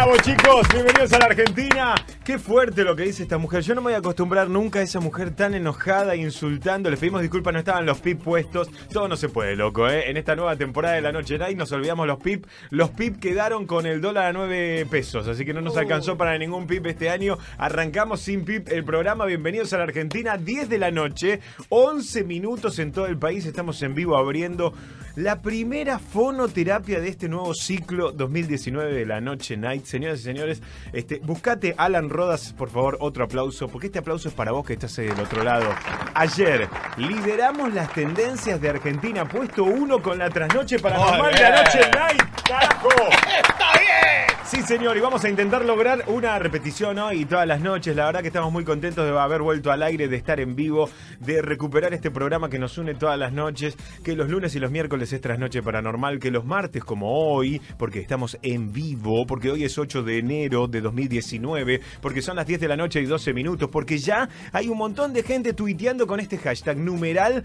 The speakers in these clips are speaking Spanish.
Bravo, chicos, bienvenidos a la Argentina. Qué fuerte lo que dice esta mujer. Yo no me voy a acostumbrar nunca a esa mujer tan enojada, insultando. Les pedimos disculpas, no estaban los pip puestos. Todo no se puede, loco, ¿eh? En esta nueva temporada de La Noche Night nos olvidamos los pip. Los pip quedaron con el dólar a 9 pesos, así que no nos alcanzó para ningún pip este año. Arrancamos sin pip el programa. Bienvenidos a la Argentina, 10 de la noche, 11 minutos en todo el país. Estamos en vivo abriendo la primera fonoterapia de este nuevo ciclo 2019 de La Noche Night. Señoras y señores, buscate Alan Rodas, por favor, otro aplauso, porque este aplauso es para vos que estás del otro lado. Ayer lideramos las tendencias de Argentina, puesto 1 con la trasnoche paranormal de La Noche Night. ¡Carajo! ¡Está bien! Sí, señor, y vamos a intentar lograr una repetición hoy y todas las noches. La verdad que estamos muy contentos de haber vuelto al aire, de estar en vivo, de recuperar este programa que nos une todas las noches, que los lunes y los miércoles es Trasnoche Paranormal, que los martes como hoy, porque estamos en vivo, porque hoy es 8 de enero de 2019, porque son las 10 de la noche y 12 minutos, porque ya hay un montón de gente tuiteando con este hashtag, numeral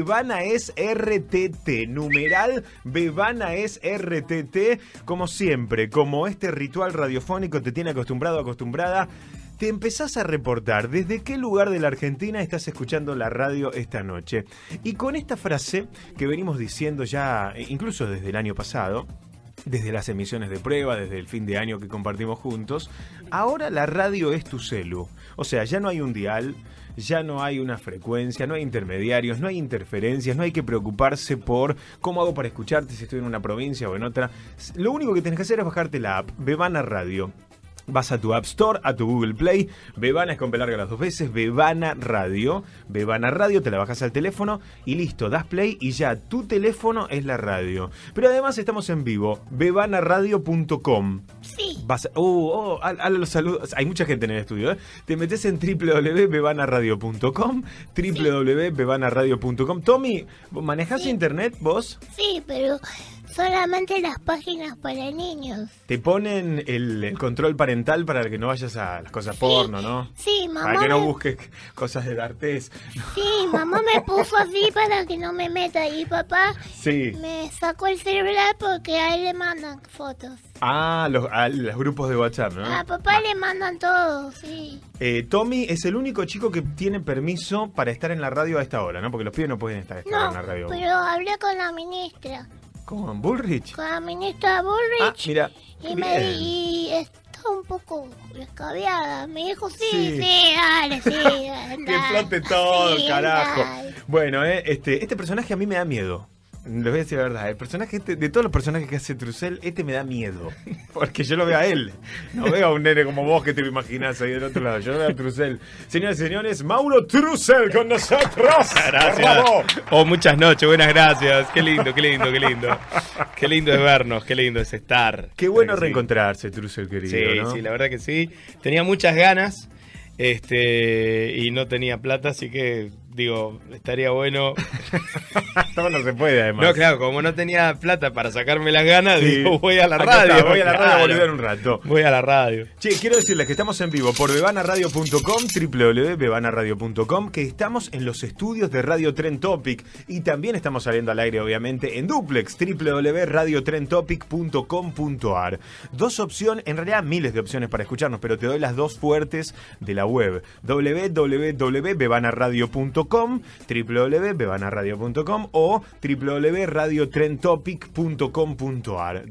BebanaesRTT, numeral BebanaesRTT, como siempre, como este ritual radiofónico te tiene acostumbrado, acostumbrada. Te empezás a reportar desde qué lugar de la Argentina estás escuchando la radio esta noche. Y con esta frase que venimos diciendo ya, incluso desde el año pasado, desde las emisiones de prueba, desde el fin de año que compartimos juntos, ahora la radio es tu celu. O sea, ya no hay un dial, ya no hay una frecuencia, no hay intermediarios, no hay interferencias, no hay que preocuparse por cómo hago para escucharte si estoy en una provincia o en otra. Lo único que tenés que hacer es bajarte la app Bebana Radio. Vas a tu App Store, a tu Google Play, Bebana es con B larga las dos veces, Bebana Radio, te la bajas al teléfono y listo, das play y ya tu teléfono es la radio. Pero además estamos en vivo, bebanaradio.com. Sí. A los saludos, hay mucha gente en el estudio, ¿eh? Te metes en www.bebanaradio.com, www.bebanaradio.com. Tommy, ¿manejás internet vos? Sí, pero solamente las páginas para niños. Te ponen el control parental para que no vayas a las cosas porno, ¿no? Sí, mamá. Para que no busques cosas de D'Artés. Sí, mamá me puso así para que no me meta. Y papá me sacó el celular porque a él le mandan fotos. A los grupos de WhatsApp, ¿no? A papá le mandan todo, sí. Tommy es el único chico que tiene permiso para estar en la radio a esta hora, ¿no? Porque los pibes no pueden estar en la radio. Pero hablé con la ministra. ¿Con Bullrich? Con la ministra Bullrich. Mira. Y está un poco descabiada. Me dijo, sí, dale, dale. Que flote todo, sí, carajo. Dale. Bueno, este personaje a mí me da miedo. Les voy a decir la verdad, el personaje de todos los personajes que hace Trussell, me da miedo. Porque yo lo veo a él. No veo a un nene como vos que te lo imaginás ahí del otro lado. Yo lo veo a Trussell. Señoras y señores, Mauro Trussell con nosotros. Gracias. Muchas noches, buenas gracias. Qué lindo. Qué lindo es vernos, qué lindo es estar. Qué bueno reencontrarse, Trussell, querido. Sí, ¿no? Sí, la verdad que sí. Tenía muchas ganas. Y no tenía plata, así que digo, estaría bueno. Todo no se puede, además. No, claro, como no tenía plata para sacarme las ganas, digo, voy a la radio. Voy a la radio a volver un rato. Voy a la radio. Che, quiero decirles que estamos en vivo por bebanaradio.com, www.bebanaradio.com, que estamos en los estudios de Radio Trend Topic y también estamos saliendo al aire, obviamente, en duplex, www.radiotrentopic.com.ar. Dos opciones, en realidad miles de opciones para escucharnos, pero te doy las dos fuertes de la web, www.bebanaradio.com, www.bebanaradio.com o www.radiotrendtopic.com.ar,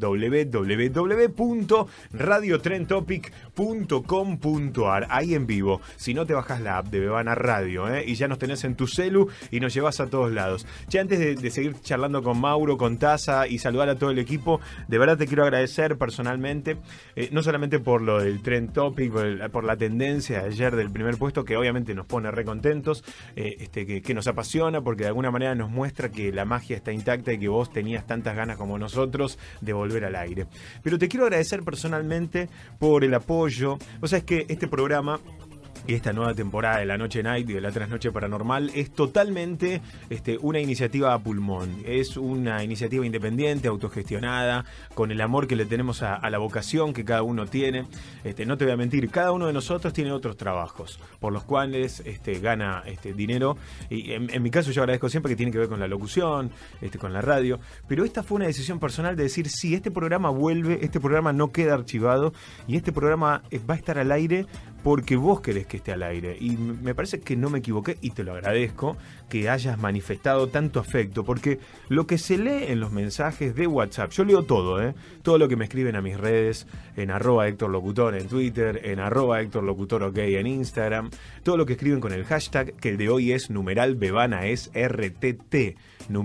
www.radiotrendtopic.com.ar. Ahí en vivo. Si no, te bajas la app de Bebana Radio, y ya nos tenés en tu celu y nos llevas a todos lados. Che, antes de seguir charlando con Mauro, con Taza y saludar a todo el equipo, de verdad te quiero agradecer personalmente, no solamente por lo del Trend Topic, por la tendencia de ayer del primer puesto, que obviamente nos pone re contentos, que nos apasiona porque de alguna manera nos muestra que la magia está intacta y que vos tenías tantas ganas como nosotros de volver al aire. Pero te quiero agradecer personalmente por el apoyo. O sea, es que este programa y esta nueva temporada de La Noche Night y de La Trasnoche Paranormal es totalmente una iniciativa a pulmón. Es una iniciativa independiente, autogestionada, con el amor que le tenemos a la vocación que cada uno tiene. No te voy a mentir, cada uno de nosotros tiene otros trabajos por los cuales gana dinero. Y en mi caso yo agradezco siempre que tiene que ver con la locución, con la radio. Pero esta fue una decisión personal de decir, sí, este programa vuelve, este programa no queda archivado y este programa va a estar al aire porque vos querés que esté al aire. Y me parece que no me equivoqué y te lo agradezco que hayas manifestado tanto afecto, porque lo que se lee en los mensajes de WhatsApp, yo leo todo, todo lo que me escriben a mis redes, en @HéctorLocutor en Twitter, en @HéctorLocutorOK en Instagram, todo lo que escriben con el hashtag, que el de hoy es #BebanaesRTT,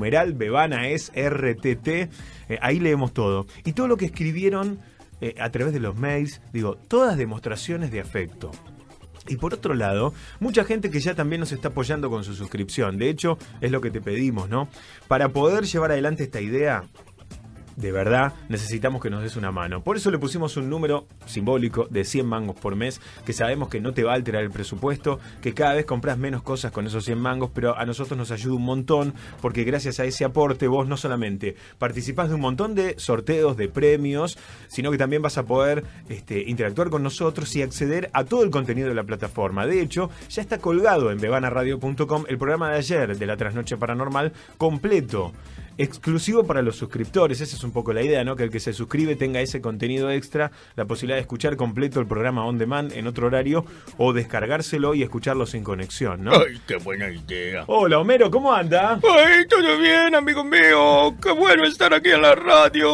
#BebanaesRTT, ahí leemos todo. Y todo lo que escribieron a través de los mails, todas demostraciones de afecto. Y por otro lado, mucha gente que ya también nos está apoyando con su suscripción. De hecho, es lo que te pedimos, ¿no? Para poder llevar adelante esta idea, de verdad, necesitamos que nos des una mano. Por eso le pusimos un número simbólico de 100 mangos por mes, que sabemos que no te va a alterar el presupuesto, que cada vez compras menos cosas con esos 100 mangos, pero a nosotros nos ayuda un montón, porque gracias a ese aporte vos no solamente participás de un montón de sorteos, de premios, sino que también vas a poder interactuar con nosotros y acceder a todo el contenido de la plataforma. De hecho, ya está colgado en bebanaradio.com el programa de ayer de La Trasnoche Paranormal completo, exclusivo para los suscriptores. Esa es un poco la idea, ¿no? Que el que se suscribe tenga ese contenido extra, la posibilidad de escuchar completo el programa on demand en otro horario o descargárselo y escucharlo sin conexión, ¿no? ¡Ay, qué buena idea! Hola, Homero, ¿cómo anda? ¡Ay, todo bien, amigo mío! ¡Qué bueno estar aquí en la radio!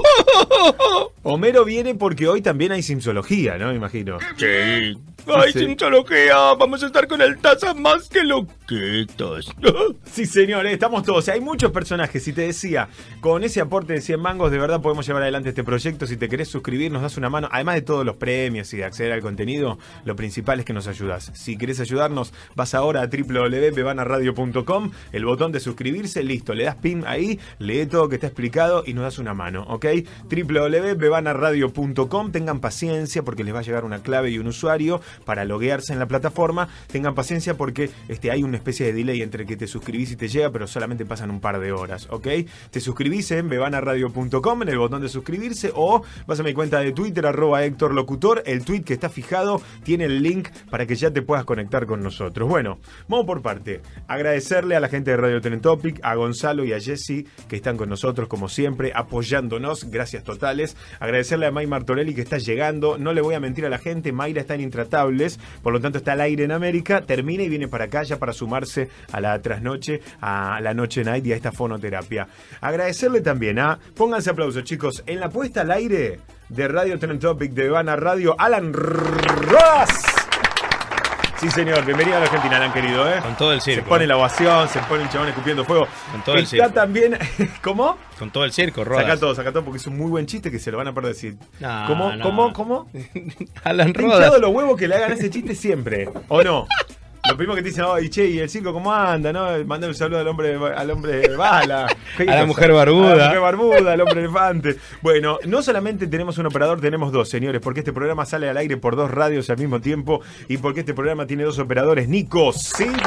Homero viene porque hoy también hay Simsología, ¿no? Me imagino. Sí. ¡Ay, sí. Simsología! Vamos a estar con el Taza más que loquitos. Sí, señor, estamos todos. Hay muchos personajes. Si te decía, con ese aporte de 100 mangos, de verdad podemos llevar adelante este proyecto. Si te querés suscribir, nos das una mano. Además de todos los premios y de acceder al contenido, lo principal es que nos ayudas. Si querés ayudarnos, vas ahora a www.bebanaradio.com, el botón de suscribirse, listo. Le das pin ahí, lee todo que está explicado y nos das una mano, ¿ok? www.bebanaradio.com. Tengan paciencia porque les va a llegar una clave y un usuario para loguearse en la plataforma. Tengan paciencia porque hay una especie de delay entre que te suscribís y te llega, pero solamente pasan un par de horas, ¿ok? Te suscribís en bebanaradio.com, en el botón de suscribirse, o vas a mi cuenta de Twitter, @HéctorLocutor. El tweet que está fijado tiene el link para que ya te puedas conectar con nosotros. Bueno, vamos por parte. Agradecerle a la gente de Radio Trend Topic, a Gonzalo y a Jessy, que están con nosotros como siempre, apoyándonos. Gracias totales. Agradecerle a May Martorelli, que está llegando. No le voy a mentir a la gente, Mayra está en Intratables, por lo tanto está al aire en América, termina y viene para acá ya para sumarse a la trasnoche, a la Noche Night y a esta fonoterapia. Agradecerle también pónganse aplausos, chicos, en la puesta al aire de Radio Trend Topic de Bebana Radio, Alan Ross. Sí, señor, bienvenido a la Argentina, Alan, querido, Con todo el circo. Se pone la ovación, se pone el chabón escupiendo fuego. Con todo el circo. Está también... ¿Cómo? Con todo el circo, Rodas. Saca todo, porque es un muy buen chiste que se lo van a perder decir. No, ¿Cómo? Alan Rodas. Hinchado los huevos que le hagan ese chiste siempre, ¿o no? Lo primero que te dicen, ¿y el circo cómo anda? ¿No? Mandar un saludo al hombre bala. A la mujer barbuda. A la mujer barbuda, al hombre elefante. Bueno, no solamente tenemos un operador, tenemos dos, señores, porque este programa sale al aire por 2 radios al mismo tiempo y porque este programa tiene 2 operadores. Nico Simone.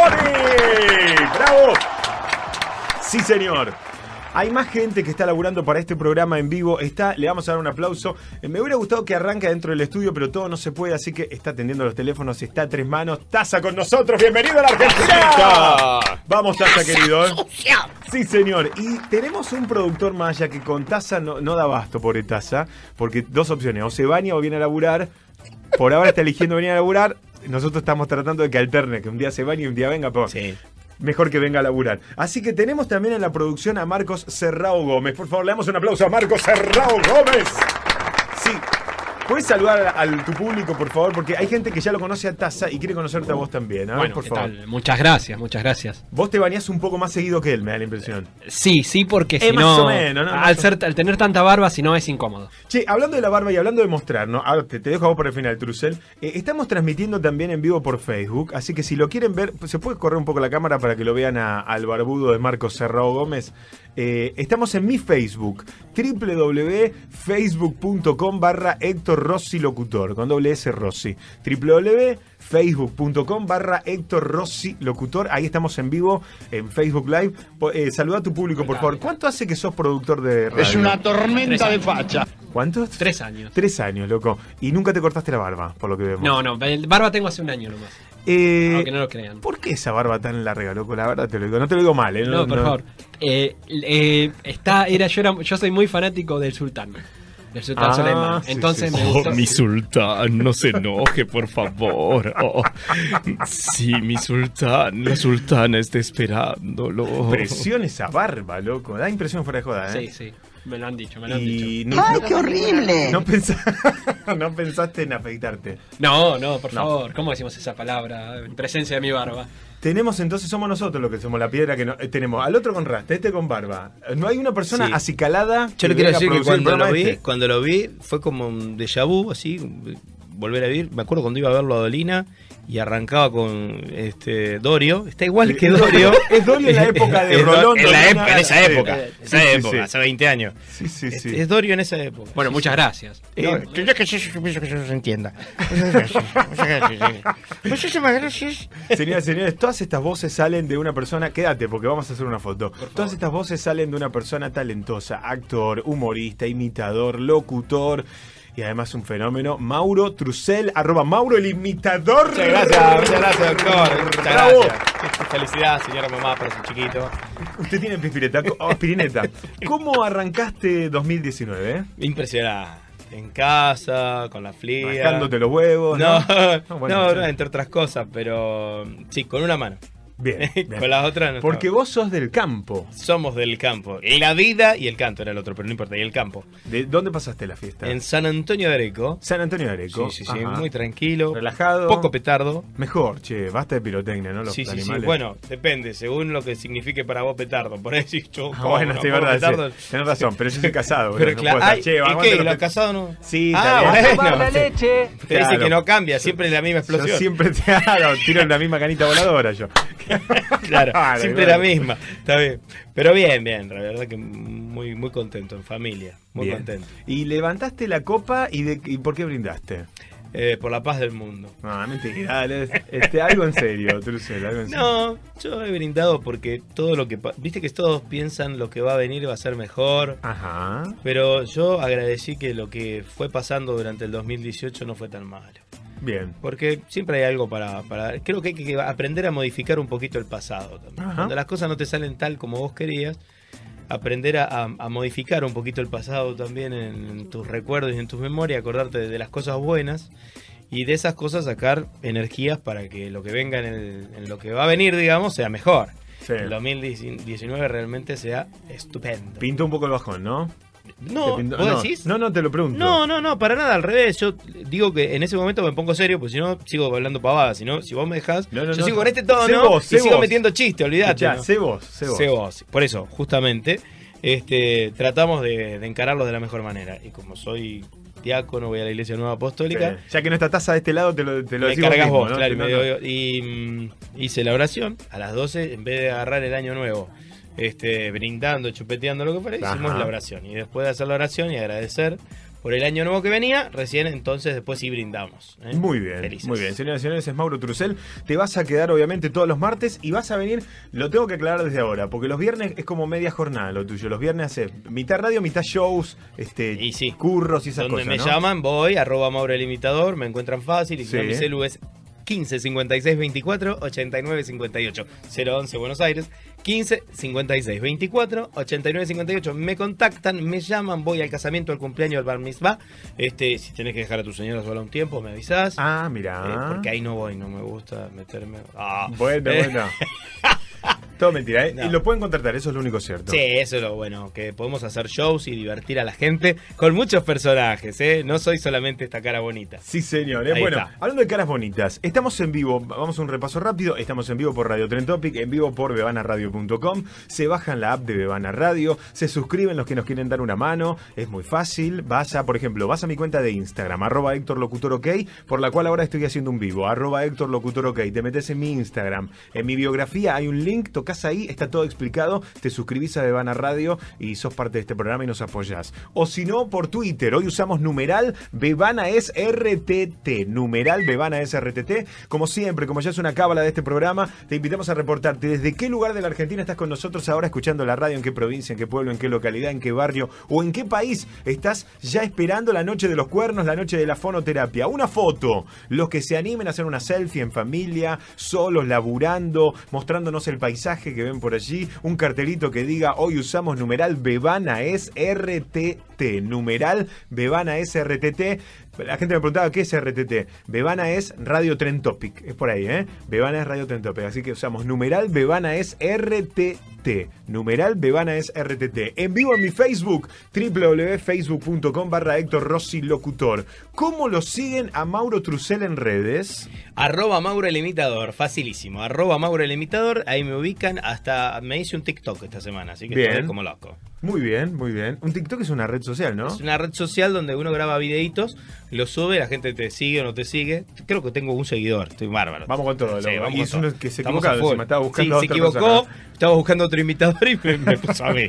¡Bravo! Sí, señor. Hay más gente que está laburando para este programa en vivo. Le vamos a dar un aplauso. Me hubiera gustado que arranque dentro del estudio, pero todo no se puede, así que está atendiendo los teléfonos, está a 3 manos. Taza con nosotros, bienvenido a la Argentina. Vamos, Taza, querido. Sí, señor. Y tenemos un productor más, ya que con Taza no da abasto, pobre Taza, porque 2 opciones, o se baña o viene a laburar. Por ahora está eligiendo venir a laburar. Nosotros estamos tratando de que alterne, que un día se bañe y un día venga, pero... Sí. Mejor que venga a laburar. Así que tenemos también en la producción a Marcos Serrao Gómez. Por favor, le damos un aplauso a Marcos Serrao Gómez. Sí. ¿Puedes saludar a tu público, por favor? Porque hay gente que ya lo conoce a Taza y quiere conocerte a vos también. Bueno, por ¿qué favor. tal? Muchas gracias. Vos te bañás un poco más seguido que él, me da la impresión. Sí, porque si más no, o menos, ¿no? al tener tanta barba, si no es incómodo. Che, hablando de la barba y hablando de mostrar, ¿no? Ahora te dejo a vos por el final, Trussell. Estamos transmitiendo también en vivo por Facebook, así que si lo quieren ver, se puede correr un poco la cámara para que lo vean al barbudo de Marcos Serrao Gómez. Estamos en mi Facebook, www.facebook.com/Héctor Rossi Locutor, con doble S Rossi. www.facebook.com/Héctor Rossi Locutor. Ahí estamos en vivo en Facebook Live. Saluda a tu público, por favor. ¿Cuánto hace que sos productor de radio? Es una tormenta de facha. ¿Cuántos? 3 años. 3 años, loco. Y nunca te cortaste la barba, por lo que vemos. No, barba tengo hace un año nomás. Aunque no lo crean. ¿Por qué esa barba tan larga, loco? La verdad te lo digo. No te lo digo mal, ¿eh? No, por favor. Yo soy muy fanático del sultán. Del sultán Soleiman. Sí, Entonces sí, sí. me gustó. Mi sultán, no se enoje, por favor. Sí, mi sultán, la sultana está esperándolo. Impresión esa barba, loco. Da impresión fuera de joda, ¿eh? Sí, sí. Me lo han dicho, ¡Ay, qué horrible! No pensaste en afeitarte. No, por favor. ¿Cómo decimos esa palabra en presencia de mi barba? Tenemos entonces, somos nosotros los que somos la piedra que no, tenemos al otro con rasta, este con barba. No hay una persona acicalada. Yo le quiero decir que cuando lo este. vi fue como un déjà vu, así, volver a vivir. Me acuerdo cuando iba a verlo a Dolina y arrancaba con Dorio. Está igual que Dorio. Es Dorio en la época de Rolón. En esa época, hace 20 años. Sí. Es Dorio en esa época. Bueno, muchas gracias. Tendría que ser que eso se entienda. Muchísimas gracias. Señoras y señores, todas estas voces salen de una persona. Quédate, porque vamos a hacer una foto. Todas estas voces salen de una persona talentosa, actor, humorista, imitador, locutor. Y además un fenómeno, Mauro Trusel, @Mauro el imitador. Muchas gracias, doctor. Muchas gracias. Felicidades, señora mamá, por su chiquito. Usted tiene pirineta. ¿Cómo arrancaste 2019? Impresionante. En casa, con la flia. Rascándote los huevos. No, Bueno, entre otras cosas, pero sí, con una mano. Bien. Con las otras no. Porque vos sos del campo. Somos del campo. La vida y el canto era el otro, pero no importa. Y el campo. ¿De dónde pasaste la fiesta? En San Antonio de Areco. San Antonio de Areco. Sí, Ajá. muy tranquilo. Relajado. Poco petardo. Mejor, basta de pirotecnia, ¿no? Los animales. Sí. Bueno, depende, según lo que signifique para vos petardo. Por eso yo. Bueno, sí, verdad. Tenés razón, pero yo soy casado. Pero no claro. puedo estar, ¿Y qué? ¿Los casados no? Sí, bueno. La leche. Te dice que no cambia, siempre es la misma explosión. Yo siempre tiro en la misma canita voladora yo. Claro, siempre la misma. Está bien. Pero bien, la verdad que muy contento, en familia. Muy contento. Y levantaste la copa y ¿por qué brindaste? Por la paz del mundo. No, mentira, algo en serio, Trusel, algo en serio. No, yo he brindado porque todo lo que... Viste que todos piensan lo que va a venir va a ser mejor. Ajá. Pero yo agradecí que lo que fue pasando durante el 2018 no fue tan malo. Bien. Porque siempre hay algo para creo que hay que aprender a modificar un poquito el pasado también. Ajá. Cuando las cosas no te salen tal como vos querías, aprender a modificar un poquito el pasado también en tus recuerdos y en tus memorias, acordarte de las cosas buenas y de esas cosas sacar energías para que lo que venga en lo que va a venir, digamos, sea mejor. Sí. El 2019 realmente sea estupendo. Pintó un poco el bajón, ¿no? No, ¿vos decís? No, te lo pregunto. No, para nada, al revés. Yo digo que en ese momento me pongo serio, porque si no, sigo hablando pavadas. Si vos me dejás, yo sigo con este tono y sigo metiendo chiste, olvidate. Ya, ¿no? sé vos. Por eso, justamente, tratamos de encararlo de la mejor manera. Y como soy diácono, voy a la Iglesia Nueva Apostólica. Sí. Ya que no está taza de este lado, te lo me decimos cargas mismo, vos, ¿no? claro. Y hice la oración a las 12, en vez de agarrar el año nuevo. Brindando, chupeteando, lo que fuera, hicimos la oración. Y después de hacer la oración y agradecer por el año nuevo que venía, recién entonces después sí brindamos. Muy bien, Felices. muy bien. Señoras y señores, es Mauro Trusel. Te vas a quedar obviamente todos los martes y vas a venir, lo tengo que aclarar desde ahora, porque los viernes es como media jornada lo tuyo. Los viernes hace mitad radio, mitad shows, y sí, curros y esas donde cosas, me ¿no? llaman, voy, @Mauro el Imitador, me encuentran fácil y si no, mi celu es 15 56 24 89 58 011 Buenos Aires 15 56 24 89 58. Me contactan, me llaman, voy al casamiento, al cumpleaños, al bar mitzvah. Si tenés que dejar a tu señora sola un tiempo, me avisás. Ah, mira. Porque ahí no voy, no me gusta meterme. Bueno. Todo mentira, ¿eh? No. Y lo pueden contratar, eso es lo único cierto. Sí, eso es lo bueno, que podemos hacer shows y divertir a la gente con muchos personajes, ¿eh? No soy solamente esta cara bonita. Sí, señor. Ahí Bueno, está. hablando de caras bonitas, estamos en vivo, vamos a un repaso rápido, estamos en vivo por Radio Tren Topic, en vivo por bebanaradio.com, se bajan la app de Bebana Radio, se suscriben los que nos quieren dar una mano, es muy fácil, vas a mi cuenta de Instagram, @HéctorLocutorOK, por la cual ahora estoy haciendo un vivo, @HéctorLocutorOK, te metes en mi Instagram, en mi biografía hay un link, tocas tocas ahí, está todo explicado, te suscribís a Bebana Radio y sos parte de este programa y nos apoyás. O si no, por Twitter, hoy usamos numeral Bebana es RTT, numeral Bebana es RTT. Como siempre, como ya es una cábala de este programa, te invitamos a reportarte desde qué lugar de la Argentina estás con nosotros ahora escuchando la radio, en qué provincia, en qué pueblo, en qué localidad, en qué barrio o en qué país estás ya esperando la noche de los cuernos, la noche de la fonoterapia. Una foto, los que se animen a hacer una selfie en familia, solos, laburando, mostrándonos el paisaje que ven por allí, un cartelito que diga hoy usamos numeral Bebana es RTT, numeral Bebana es RTT. La gente me preguntaba qué es RTT. Bebana es Radio Trend Topic, es por ahí, Bebana es Radio Trend Topic, así que usamos numeral Bebana es RTT, numeral Bebana es RTT. En vivo en mi Facebook, www.facebook.com/Héctor Rossi Locutor. ¿Cómo lo siguen a Mauro Trussell en redes? @Mauro el Imitador, facilísimo. Mauro el Imitador, ahí me ubican. Hasta me hice un TikTok esta semana, así que bien, estoy como loco. Muy bien, muy bien. Un TikTok es una red social, ¿no? Es una red social donde uno graba videitos, lo sube, la gente te sigue o no te sigue. Creo que tengo un seguidor, estoy bárbaro. Vamos con todo. Sí, vamos y con es todo. uno que se Estamos equivocó, a full. me estaba buscando sí, a se otra equivocó, persona. estaba buscando otro imitador y me puso a mí.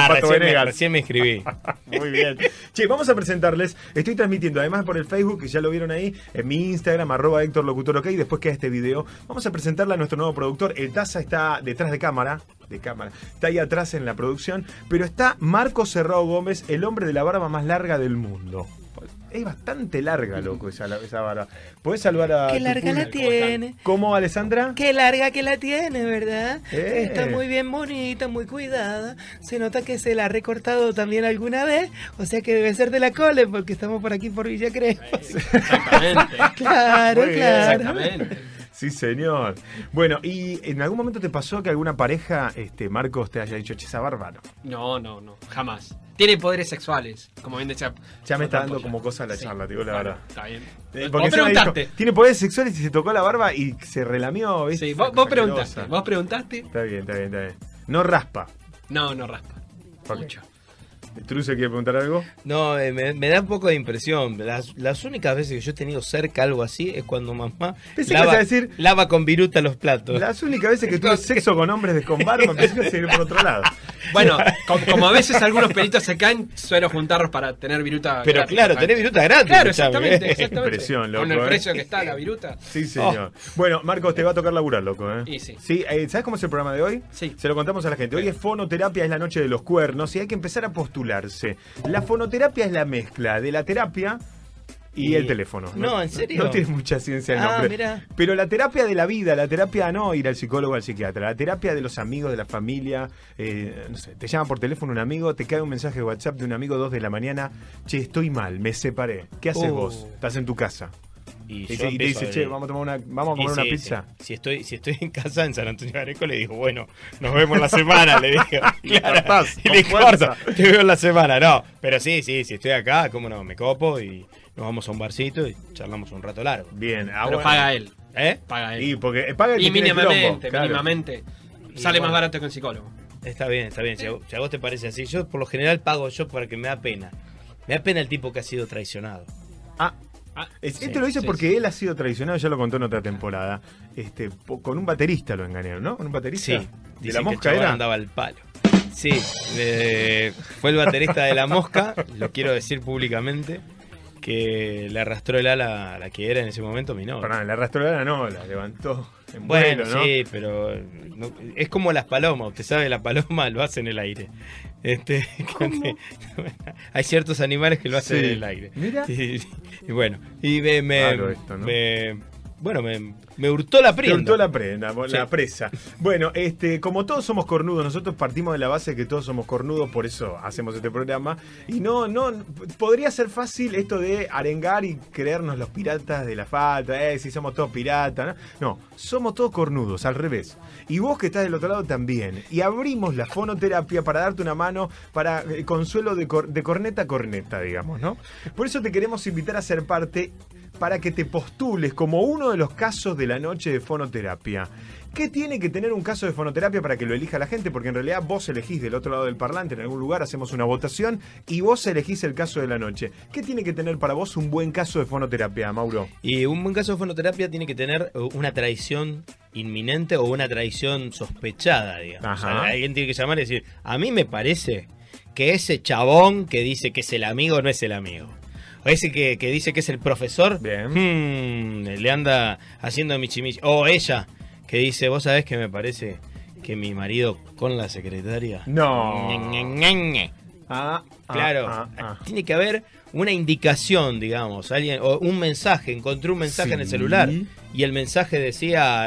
Recién me inscribí. Muy bien. Che, vamos a presentarles. Estoy transmitiendo, además por el Facebook, que ya lo vieron ahí, en mi Instagram, @Héctor Locutor OK. Después queda este video. Vamos a presentarle a nuestro nuevo productor. El Taza está detrás de cámara. Está ahí atrás en la producción. Pero está Marco Serrao Gómez, el hombre de la barba más larga del mundo. Es bastante larga, loco, esa barba. ¿Podés saludar a Qué tu larga público? la tiene. ¿Cómo, Alessandra? Qué larga que la tiene, ¿verdad? Eh. Está muy bien bonita, muy cuidada. Se nota que se la ha recortado también alguna vez. O sea que debe ser de la Cole, porque estamos por aquí por Villa Crespo. Exactamente. Claro, Muy bien. claro. Exactamente. Sí, señor. Bueno, ¿y en algún momento te pasó que alguna pareja, Marcos, te haya dicho, che, esa barba no? No, jamás. Tiene poderes sexuales, como bien decía. Ya me está dando Polla. como cosa la Sí. charla, te digo la Bueno, verdad. Está bien. Porque Vos encima preguntaste. dijo, tiene poderes sexuales y se tocó la barba y se relamió, ¿viste? Sí, Esa vos cosa preguntaste. asquerosa. Vos preguntaste. Está bien. No raspa. No raspa. Ok. Mucho. ¿Truce quiere preguntar algo? No, me da un poco de impresión. Las únicas veces que yo he tenido cerca algo así es cuando mamá Pensé que ibas a decir- lava con viruta los platos. Las únicas veces que tuve sexo con hombres con barba, pensé que seguir por otro lado. Bueno, como a veces algunos pelitos se caen, suelo juntarlos para tener viruta. Pero gratis, claro, ¿sabes? tenés viruta gratis. Claro, escuchame. exactamente. Impresión, loco, Con el ¿eh? precio que está la viruta. Sí, señor. Bueno, Marcos, te va a tocar laburar, loco, ¿eh? Y sí. ¿Sabes cómo es el programa de hoy? Sí. Se lo contamos a la gente. Hoy es fonoterapia, es la noche de los cuernos y hay que empezar a postularse. La fonoterapia es la mezcla de la terapia y el teléfono. No, ¿en serio? No tiene mucha ciencia el Ah, nombre. mirá. Pero la terapia de la vida, la terapia no ir al psicólogo o al psiquiatra, la terapia de los amigos, de la familia, no sé, te llama por teléfono un amigo, te cae un mensaje de WhatsApp de un amigo 2 de la mañana, che, estoy mal, me separé. ¿Qué haces vos? Estás en tu casa. Y, Y yo te dice, empiezo che, a- vamos a comer y una sí, pizza. sí. Si estoy en casa en San Antonio de Areco, le digo, bueno, nos vemos la semana, le digo. Le cortás, y le con fuerza. corto, te veo en la semana, no. Pero sí, si estoy acá, cómo no, me copo y nos vamos a un barcito y charlamos un rato largo. Bien, Pero ahora. paga él. ¿Eh? Paga él. Y porque paga el que Y tiene quilombo, mínimamente, claro. mínimamente. Y Sale bueno. más barato que un psicólogo. Está bien, está bien. Si a vos te parece así, yo por lo general pago yo porque me da pena. Me da pena el tipo que ha sido traicionado. Ah, Sí, esto lo dice sí, porque sí. él ha sido traicionado, ya lo contó en otra temporada. Con un baterista lo engañaron, ¿no? Con un baterista. Sí, ¿De dicen la que Mosca el chabón era? andaba al palo. Sí, fue el baterista de La Mosca, lo quiero decir públicamente, que le arrastró el ala a la que era en ese momento mi novia. Perdón, la arrastró la levantó en Bueno, vuelo, ¿no? sí, pero es como las palomas, usted sabe, la paloma lo hace en el aire. Hay ciertos animales que lo hacen Sí. en el aire. Mira. Y bueno, y Raro esto, ¿no? me hurtó la Te prenda. hurtó la prenda, Sí. la presa. Bueno, como todos somos cornudos, nosotros partimos de la base de que todos somos cornudos, por eso hacemos este programa. Y no, podría ser fácil esto de arengar y creernos los piratas de la falta, si somos todos piratas, ¿no? No, somos todos cornudos, al revés. Y vos que estás del otro lado también. Y abrimos la fonoterapia para darte una mano, para consuelo de corneta a corneta, digamos, ¿no? Por eso te queremos invitar a ser parte. para que te postules como uno de los casos de la noche de fonoterapia. ¿Qué tiene que tener un caso de fonoterapia para que lo elija la gente? Porque en realidad vos elegís del otro lado del parlante, en algún lugar hacemos una votación y vos elegís el caso de la noche. ¿Qué tiene que tener para vos un buen caso de fonoterapia, Mauro? Y un buen caso de fonoterapia tiene que tener una traición inminente o una traición sospechada, digamos. O sea, alguien tiene que llamar y decir, a mí me parece que ese chabón que dice que es el amigo no es el amigo. O ese que dice que es el profesor, le anda haciendo michimichi. O ella que dice, vos sabés que me parece que mi marido con la secretaria... No. Claro, tiene que haber una indicación, digamos, alguien o un mensaje. Encontré un mensaje en el celular y el mensaje decía,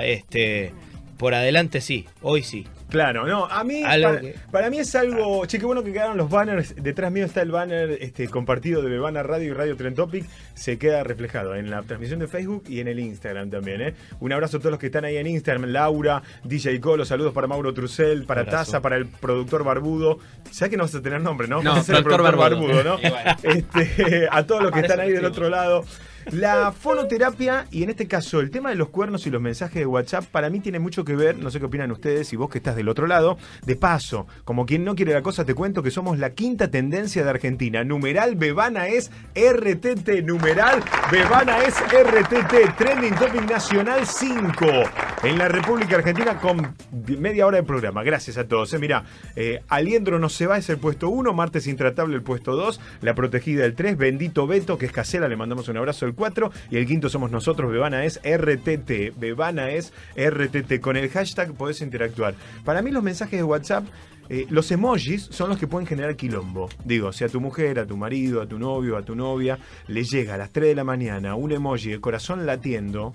por adelante sí, hoy sí. Claro, no, a mí, para mí es algo, che, qué bueno que quedaron los banners, detrás mío está el banner compartido de Bebana Radio y Radio Trend Topic, se queda reflejado en la transmisión de Facebook y en el Instagram también, Un abrazo a todos los que están ahí en Instagram, Laura, DJ Colo, saludos para Mauro Trussell, para Taza, para el productor Barbudo, ya que no vas a tener nombre, ¿no? No, vas a ser el productor Barbudo, ¿no? Bueno. A todos los que están ahí del otro lado. La fonoterapia, y en este caso el tema de los cuernos y los mensajes de WhatsApp, para mí tiene mucho que ver, no sé qué opinan ustedes y vos que estás del otro lado. De paso, como quien no quiere la cosa, te cuento que somos la quinta tendencia de Argentina. Numeral Bebana es RTT, numeral Bebana es RTT, Trending Topic Nacional 5 en la República Argentina con media hora de programa. Gracias a todos. Mirá, Aliendro no se va, es el puesto 1, Martes Intratable el puesto 2, La Protegida el 3, Bendito Beto, que es Casela, le mandamos un abrazo, el 4, y el quinto somos nosotros, Bebana es RTT, Bebana es RTT. Con el hashtag podés interactuar. Para mí los mensajes de WhatsApp, los emojis son los que pueden generar quilombo. Digo, si a tu mujer, a tu marido, a tu novio, a tu novia, le llega a las 3 de la mañana un emoji de corazón latiendo,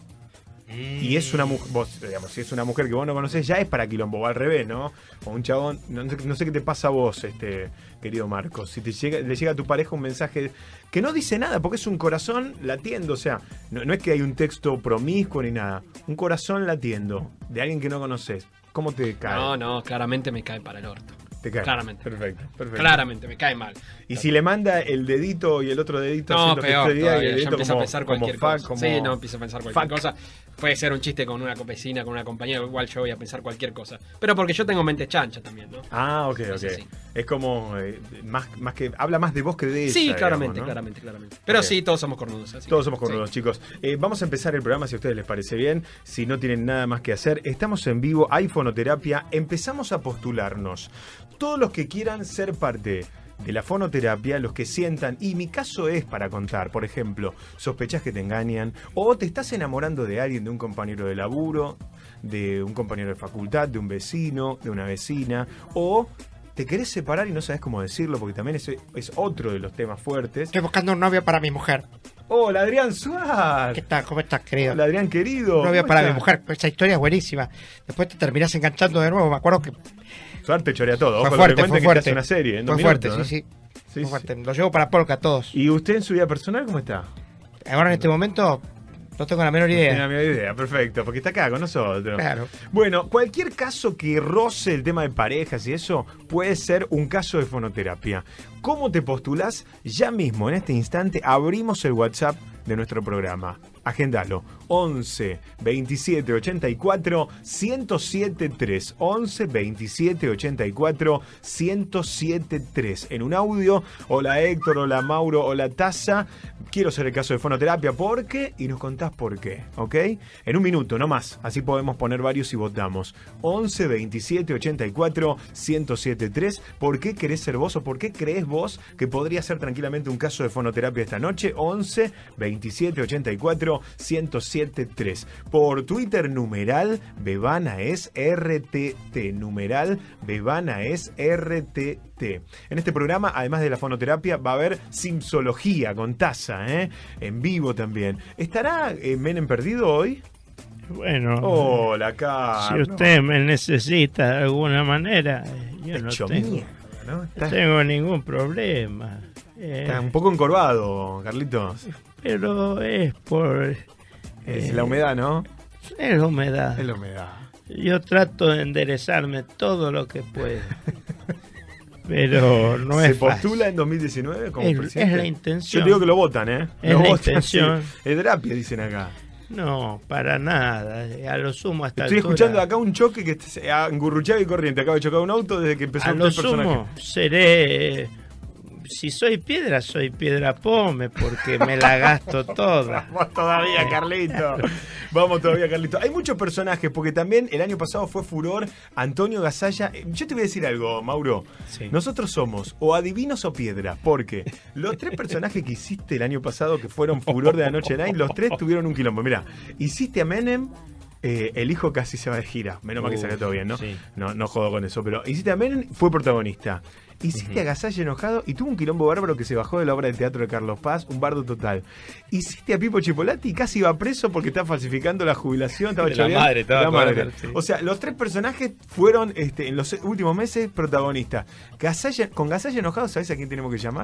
y es una mujer, vos, digamos, si es una mujer que vos no conocés, ya es para quilombo, o al revés, ¿no? O un chabón, no sé qué te pasa a vos, querido Marcos, si le llega a tu pareja un mensaje que no dice nada, porque es un corazón latiendo, o sea, no es que hay un texto promiscuo ni nada, un corazón latiendo de alguien que no conoces, ¿cómo te cae? No, claramente me cae para el orto. Te cae. Claramente. Perfecto. Claramente, me cae mal. Y si le manda el dedito y el otro dedito, no, peor, y el dedito empiezo a pensar cualquier cosa. Sí, empiezo a pensar cualquier cosa. Puede ser un chiste con una vecina, con una compañera, igual yo voy a pensar cualquier cosa. Pero porque yo tengo mente chancha también, ¿no? Ah, ok. Sí. Es como, más que, habla más de vos que de ella. Sí, claramente, digamos, ¿no? claramente. Pero sí, todos somos cornudos. Todos somos cornudos, chicos. Vamos a empezar el programa, si a ustedes les parece bien. Si no tienen nada más que hacer, estamos en vivo, hay fonoterapia. Empezamos a postularnos. Todos los que quieran ser parte de la fonoterapia, los que sientan, y mi caso es para contar, por ejemplo, sospechas que te engañan, o te estás enamorando de alguien, de un compañero de laburo, de un compañero de facultad, de un vecino, de una vecina, o te querés separar y no sabes cómo decirlo, porque también es otro de los temas fuertes. Estoy buscando un novio para mi mujer. Hola, Adrián Suárez. ¿Qué tal? ¿Cómo estás, querido? Hola, Adrián, querido. Un novio para mi mujer. Esa historia es buenísima. Después te terminás enganchando de nuevo. Me acuerdo que... Suárez te chorea todo. Fue fuerte, fue fuerte. Que te hace una serie en 2 fue fuerte, minutos, sí. Fue fuerte. Lo llevo para Polka a todos. ¿Y usted en su vida personal cómo está? Ahora en este momento no tengo la menor idea. No tengo la menor idea, perfecto, porque está acá con nosotros. Claro. Bueno, cualquier caso que roce el tema de parejas y eso puede ser un caso de fonoterapia. ¿Cómo te postulás? Ya mismo, en este instante, abrimos el WhatsApp de nuestro programa. Agendalo. 11 27 84 107 3. 11 27 84 107 3. En un audio. Hola Héctor, hola Mauro, hola Taza. Quiero hacer el caso de fonoterapia. ¿Por qué? Y nos contás por qué. ¿Ok? En un minuto, no más. Así podemos poner varios y votamos. 11 27 84 107 3. ¿Por qué querés ser vos o por qué crees vos que podría ser tranquilamente un caso de fonoterapia esta noche? 11 27 84 107 3. Por Twitter, numeral Bebana es RTT. Numeral Bebana es RTT. En este programa, además de la fonoterapia, va a haber Simpsología con Taza, en vivo también. ¿Estará Menem perdido hoy? Bueno, hola, Carlos. Si usted me necesita de alguna manera, yo no tengo ningún problema. Está un poco encorvado, Carlitos. Pero es por... es la humedad, ¿no? Es la humedad. Es la humedad. Yo trato de enderezarme todo lo que puedo. pero no es ¿Se postula en 2019 como presidente? Es la intención. Yo te digo que lo votan, ¿eh? Es la intención. Sí. Es terapia, dicen acá. No, para nada. A lo sumo hasta Estoy escuchando acá un choque que en Gurruchaga y Corriente. Acaba de chocar un auto desde que empezó a el lo personaje. sumo seré... Si soy piedra pome, porque me la gasto toda. Vamos todavía, Carlito. Vamos todavía, Carlito. Hay muchos personajes, porque también el año pasado fue furor Antonio Gasalla. Yo te voy a decir algo, Mauro. Sí. Nosotros somos o adivinos o piedra, porque los 3 personajes que hiciste el año pasado, que fueron furor de la Noche Night, los 3 tuvieron un quilombo. Mirá, hiciste a Menem. El hijo casi se va de gira. Menos mal que salió todo bien, ¿no? Sí. No jodo con eso. Pero hiciste a Menem, fue protagonista. Hiciste a Gasalla enojado y tuvo un quilombo bárbaro que se bajó de la obra de teatro de Carlos Paz, un bardo total. Hiciste a Pipo Chipolati y casi iba preso porque estaba falsificando la jubilación. Estaba De la madre, estaba Sí. O sea, los 3 personajes fueron en los últimos meses protagonistas. Con Gasalla enojado, ¿sabes a quién tenemos que llamar?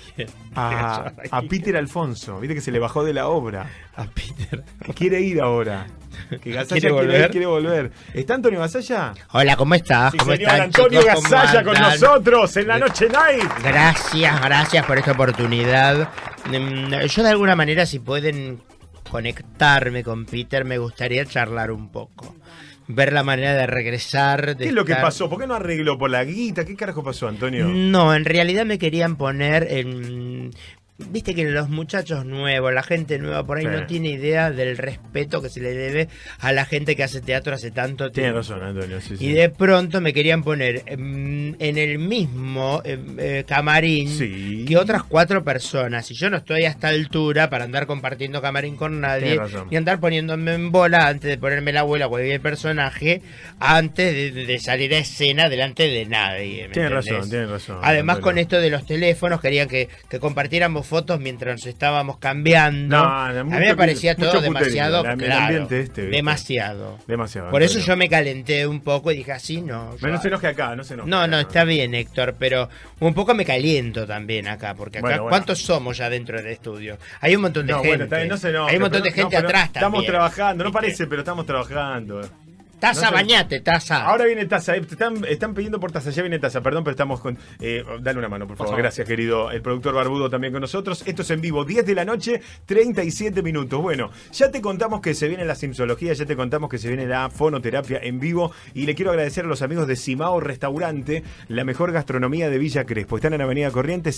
A Peter Alfonso. Viste que se le bajó de la obra. A Peter. Quiere ir ahora. Que Gasalla quiere volver. ¿Está Antonio Gasalla? Hola, ¿cómo estás? Sí, ¿Cómo señor, están, Antonio chicos? ¿Cómo Gasalla con andan? nosotros en la Noche Night. Gracias por esta oportunidad. Yo de alguna manera, si pueden conectarme con Peter, me gustaría charlar un poco. Ver la manera de regresar. ¿Qué es lo que pasó? ¿Por qué no arregló? ¿Por la guita? ¿Qué carajo pasó, Antonio? No, en realidad me querían poner en... Viste que los muchachos nuevos, la gente nueva por ahí no tiene idea del respeto que se le debe a la gente que hace teatro hace tanto tiempo. Tiene razón, Antonio. Sí, y de pronto me querían poner en el mismo camarín que otras 4 personas. Y yo no estoy a esta altura para andar compartiendo camarín con nadie, ni andar poniéndome en bola antes de ponerme la abuela o cualquier personaje, antes de salir a escena delante de nadie. Tiene razón. Además, Antonio, con esto de los teléfonos, querían que compartiéramos fotos mientras nos estábamos cambiando. A mí me parecía todo demasiado claro. Demasiado. Por eso yo me calenté un poco y dije así, no. No se enoje acá, no se enoje. No, está bien, Héctor, pero un poco me caliento también acá, porque acá, ¿cuántos somos ya dentro del estudio? Hay un montón de gente. Bueno, también no se enoje, hay un montón de gente atrás estamos también. trabajando, no parece, pero estamos trabajando. Taza, bañate, Taza. Ahora viene Taza, están pidiendo por Taza, ya viene Taza, perdón, pero estamos con... dale una mano, por favor. Gracias, querido. El productor Barbudo también con nosotros. Esto es en vivo, 10 de la noche, 37 minutos. Bueno, ya te contamos que se viene la simsología, ya te contamos que se viene la fonoterapia en vivo y le quiero agradecer a los amigos de Simao Restaurante, la mejor gastronomía de Villa Crespo. Están en Avenida Corrientes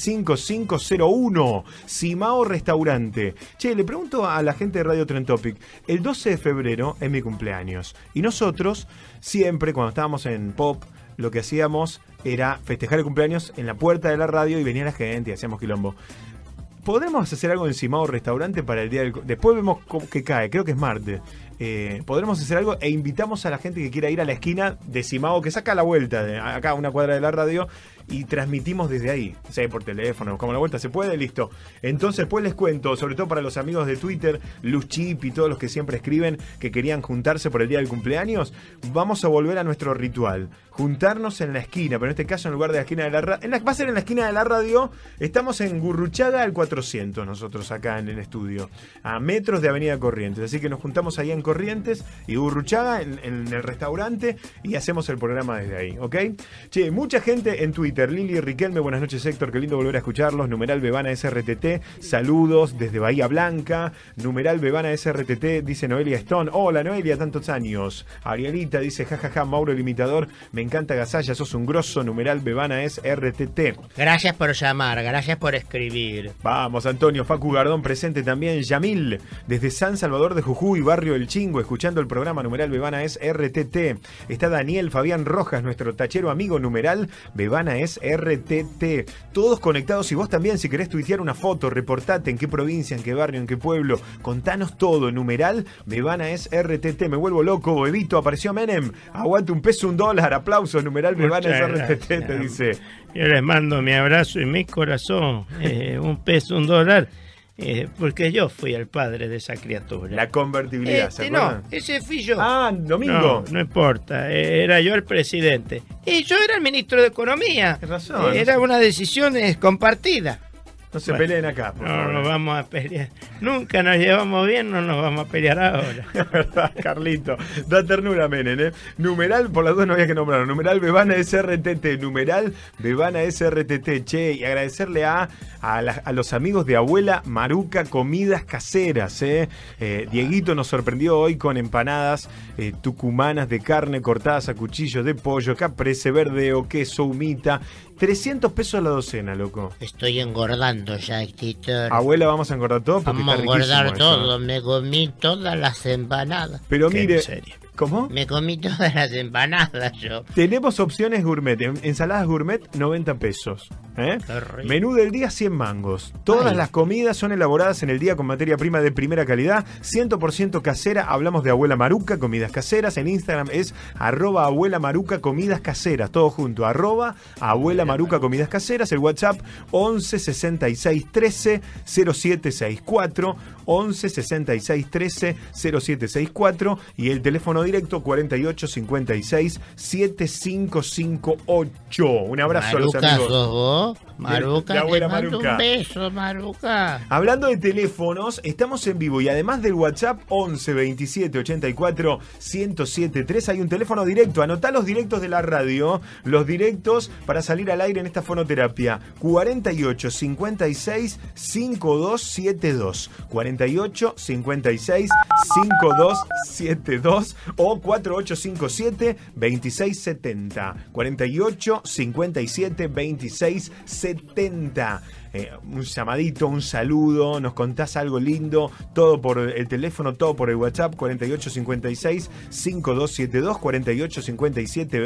5501. Simao Restaurante. Che, le pregunto a la gente de Radio Trend Topic, el 12 de febrero es mi cumpleaños y nosotros siempre, cuando estábamos en Pop, lo que hacíamos era festejar el cumpleaños en la puerta de la radio y venía la gente y hacíamos quilombo. ¿Podremos hacer algo en Simao Restaurante para el día del... Después vemos qué cae, creo que es martes. Podremos hacer algo e invitamos a la gente que quiera ir a la esquina de Simao, que saca la vuelta, acá a una cuadra de la radio, y transmitimos desde ahí, o sea, por teléfono, buscamos la vuelta, se puede, listo. Entonces, pues les cuento, sobre todo para los amigos de Twitter, Luz Chip y todos los que siempre escriben que querían juntarse por el día del cumpleaños, vamos a volver a nuestro ritual, juntarnos en la esquina, pero en este caso en lugar de la esquina de la radio, va a ser en la esquina de la radio. Estamos en Gurruchaga al 400 nosotros acá en el estudio, a metros de Avenida Corrientes, así que nos juntamos ahí en Corrientes y Gurruchaga en el restaurante y hacemos el programa desde ahí, ¿ok? Che, mucha gente en Twitter. Lili Riquelme, buenas noches, Héctor, qué lindo volver a escucharlos. Numeral Bebana SRTT, saludos desde Bahía Blanca. Numeral Bebana SRTT, dice Noelia Stone. Hola Noelia, tantos años. Arielita dice, jajaja, Mauro el imitador, me encanta Gasalla, sos un grosso. Numeral Bebana SRTT. Gracias por llamar, gracias por escribir. Vamos, Antonio, Facu Gardón presente también. Yamil, desde San Salvador de Jujuy, barrio El Chingo, escuchando el programa. Numeral Bebana SRTT. Está Daniel Fabián Rojas, nuestro tachero amigo. Numeral Bebana SRTT. Todos conectados y vos también, si querés tuitear una foto, reportate en qué provincia, en qué barrio, en qué pueblo, contanos todo. Numeral Bebana SRTT. Me vuelvo loco, Bebito, apareció Menem, aguante $1, $1, aplausos. Numeral Bebana SRTT, te dice. Yo les mando mi abrazo y mi corazón, $1, $1. Porque yo fui el padre de esa criatura. La convertibilidad, ¿se acuerdan? No, ese fui yo. Ah, Domingo. No importa, era yo el presidente. Y yo era el ministro de Economía. Tienes razón. Era una decisión compartida. No se peleen acá, por favor. No nos vamos a pelear. Nunca nos llevamos bien, no nos vamos a pelear ahora. Es verdad, Carlito. Da ternura, Menem, ¿eh? Numeral, por las dos no había que nombrarlo. Numeral Bebana SRTT. Numeral Bebana SRTT. Che, y agradecerle a los amigos de Abuela Maruca Comidas Caseras, ¿eh? Dieguito nos sorprendió hoy con empanadas tucumanas de carne cortadas a cuchillo, de pollo, caprese, verdeo, queso, humita. 300 pesos la docena, loco. Estoy engordando ya, Héctor. Abuela, vamos a engordar todo porque vamos está a engordar todo. Eso. Me comí todas las empanadas. Pero ¿Qué, mire, en serio? ¿cómo? Me comí todas las empanadas yo. Tenemos opciones gourmet. Ensaladas gourmet, 90 pesos. Menú del día, 100 mangos. Todas las comidas son elaboradas en el día con materia prima de primera calidad, 100% casera. Hablamos de Abuela Maruca, comidas caseras. En Instagram es @Abuela Maruca, comidas caseras. Todo junto, @Abuela Maruca, comidas caseras. El WhatsApp 11 66 13 0764. 11 66 13 0764. Y el teléfono directo 48 56 7558. Un abrazo Maruca, a los amigos. ¿sos vos? Maruca, de Abuela te mando Maruca. un beso, Maruca. Hablando de teléfonos, estamos en vivo y además del WhatsApp 11 27 84 1073 hay un teléfono directo. Anotá los directos de la radio, los directos para salir al aire en esta fonoterapia. 48 56 5272. 48 56 5272 o 4857 2670. 48 57 2670. Un llamadito, un saludo, nos contás algo lindo, todo por el teléfono, todo por el WhatsApp 4856 5272 4857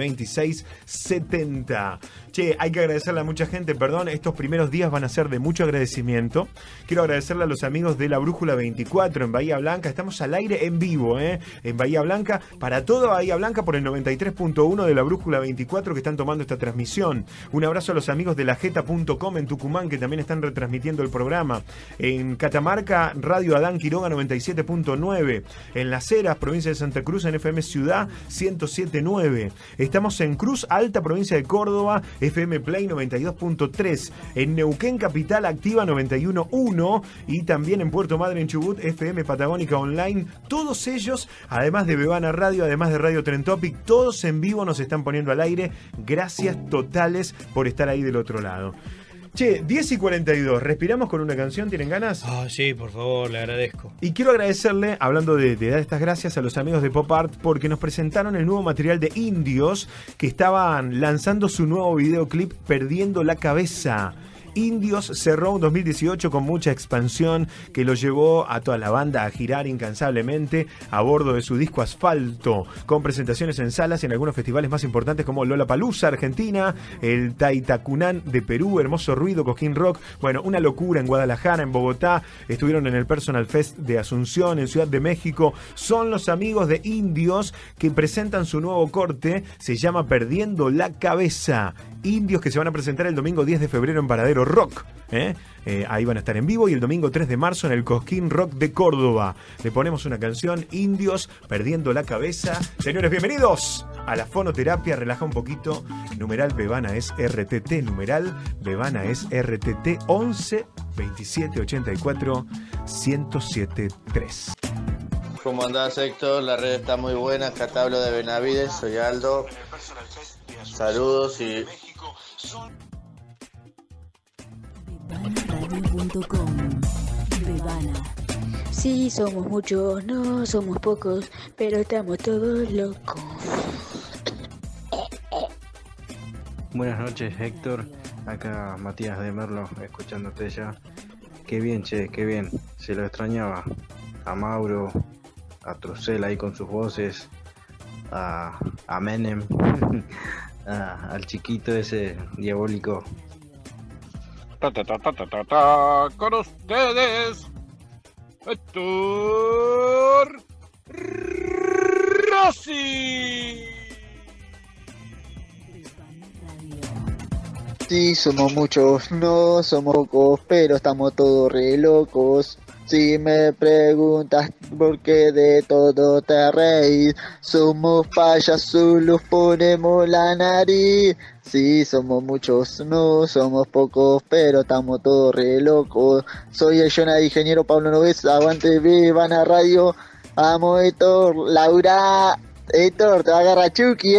2670. Che, hay que agradecerle a mucha gente, perdón, estos primeros días van a ser de mucho agradecimiento. Quiero agradecerle a los amigos de la Brújula 24 en Bahía Blanca. Estamos al aire en vivo, en Bahía Blanca, para toda Bahía Blanca por el 93.1 de la Brújula 24 que están tomando esta transmisión. Un abrazo a los amigos de lajeta.com en Tucumán que también están retransmitiendo el programa. En Catamarca, Radio Adán Quiroga 97.9. En Las Heras, provincia de Santa Cruz, en FM Ciudad 107.9. Estamos en Cruz Alta, provincia de Córdoba, FM Play 92.3. En Neuquén Capital, Activa 91.1. Y también en Puerto Madre, en Chubut, FM Patagónica Online. Todos ellos, además de Bebana Radio, además de Radio Tren Topic, todos en vivo nos están poniendo al aire. Gracias totales por estar ahí del otro lado. Che, 10:42, ¿respiramos con una canción? ¿Tienen ganas? Sí, por favor, le agradezco. Y quiero agradecerle, hablando de dar estas gracias a los amigos de Pop Art, porque nos presentaron el nuevo material de Indios, que estaban lanzando su nuevo videoclip Perdiendo la Cabeza. Indios cerró un 2018 con mucha expansión que lo llevó a toda la banda a girar incansablemente a bordo de su disco Asfalto, con presentaciones en salas y en algunos festivales más importantes como Lollapalooza, Argentina, el Taitacunán de Perú, Hermoso Ruido, Cosquín Rock, bueno, una locura en Guadalajara, en Bogotá, estuvieron en el Personal Fest de Asunción, en Ciudad de México. Son los amigos de Indios que presentan su nuevo corte, se llama Perdiendo la Cabeza. Indios que se van a presentar el domingo 10 de febrero en Paradero Rock. Ahí van a estar en vivo y el domingo 3 de marzo en el Cosquín Rock de Córdoba. Le ponemos una canción, Indios, Perdiendo la Cabeza. Señores, bienvenidos a la fonoterapia. Relaja un poquito. Numeral Bebana es RTT. Numeral Bebana es RTT 11 27 84 1073. ¿Cómo andás, Héctor? La red está muy buena. Acá te hablo de Benavides, soy Aldo. Saludos y... Bebana.com. Bebana. Sí, somos muchos, no somos pocos, pero estamos todos locos. Buenas noches, Héctor. Acá Matías de Merlo, escuchándote ya. Qué bien, che, qué bien. Se lo extrañaba. A Mauro, a Trucel ahí con sus voces, a Menem, al chiquito ese diabólico. Con ustedes, Héctor Rossi. Sí, somos muchos, no somos pocos, pero estamos todos re locos. Si me preguntas por qué de todo te reís, somos payasos, los ponemos la nariz. Sí, somos muchos, no somos pocos, pero estamos todos re locos. Soy el Jonah ingeniero Pablo Noves, aguante Bebana Radio. Amo Héctor, Laura. Héctor, te va a agarrar Chucky,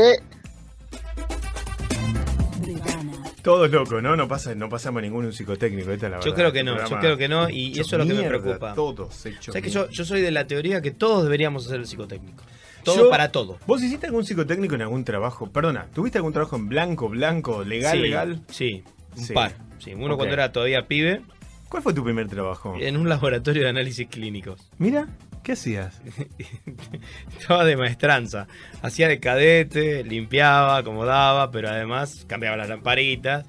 Todos locos, ¿no? No pasamos ningún psicotécnico, esta es la verdad. Yo creo que no, y eso es lo que me preocupa. Todos hechos. ¿Sabes que yo soy de la teoría que todos deberíamos hacer el psicotécnico? Todo para todo. ¿Vos hiciste algún psicotécnico en algún trabajo? Perdona, ¿tuviste algún trabajo en blanco, legal? Sí, un par. Sí, uno cuando era todavía pibe. ¿Cuál fue tu primer trabajo? En un laboratorio de análisis clínicos. Mira, ¿qué hacías? Estaba de maestranza. Hacía de cadete, limpiaba, acomodaba, pero además cambiaba las lamparitas.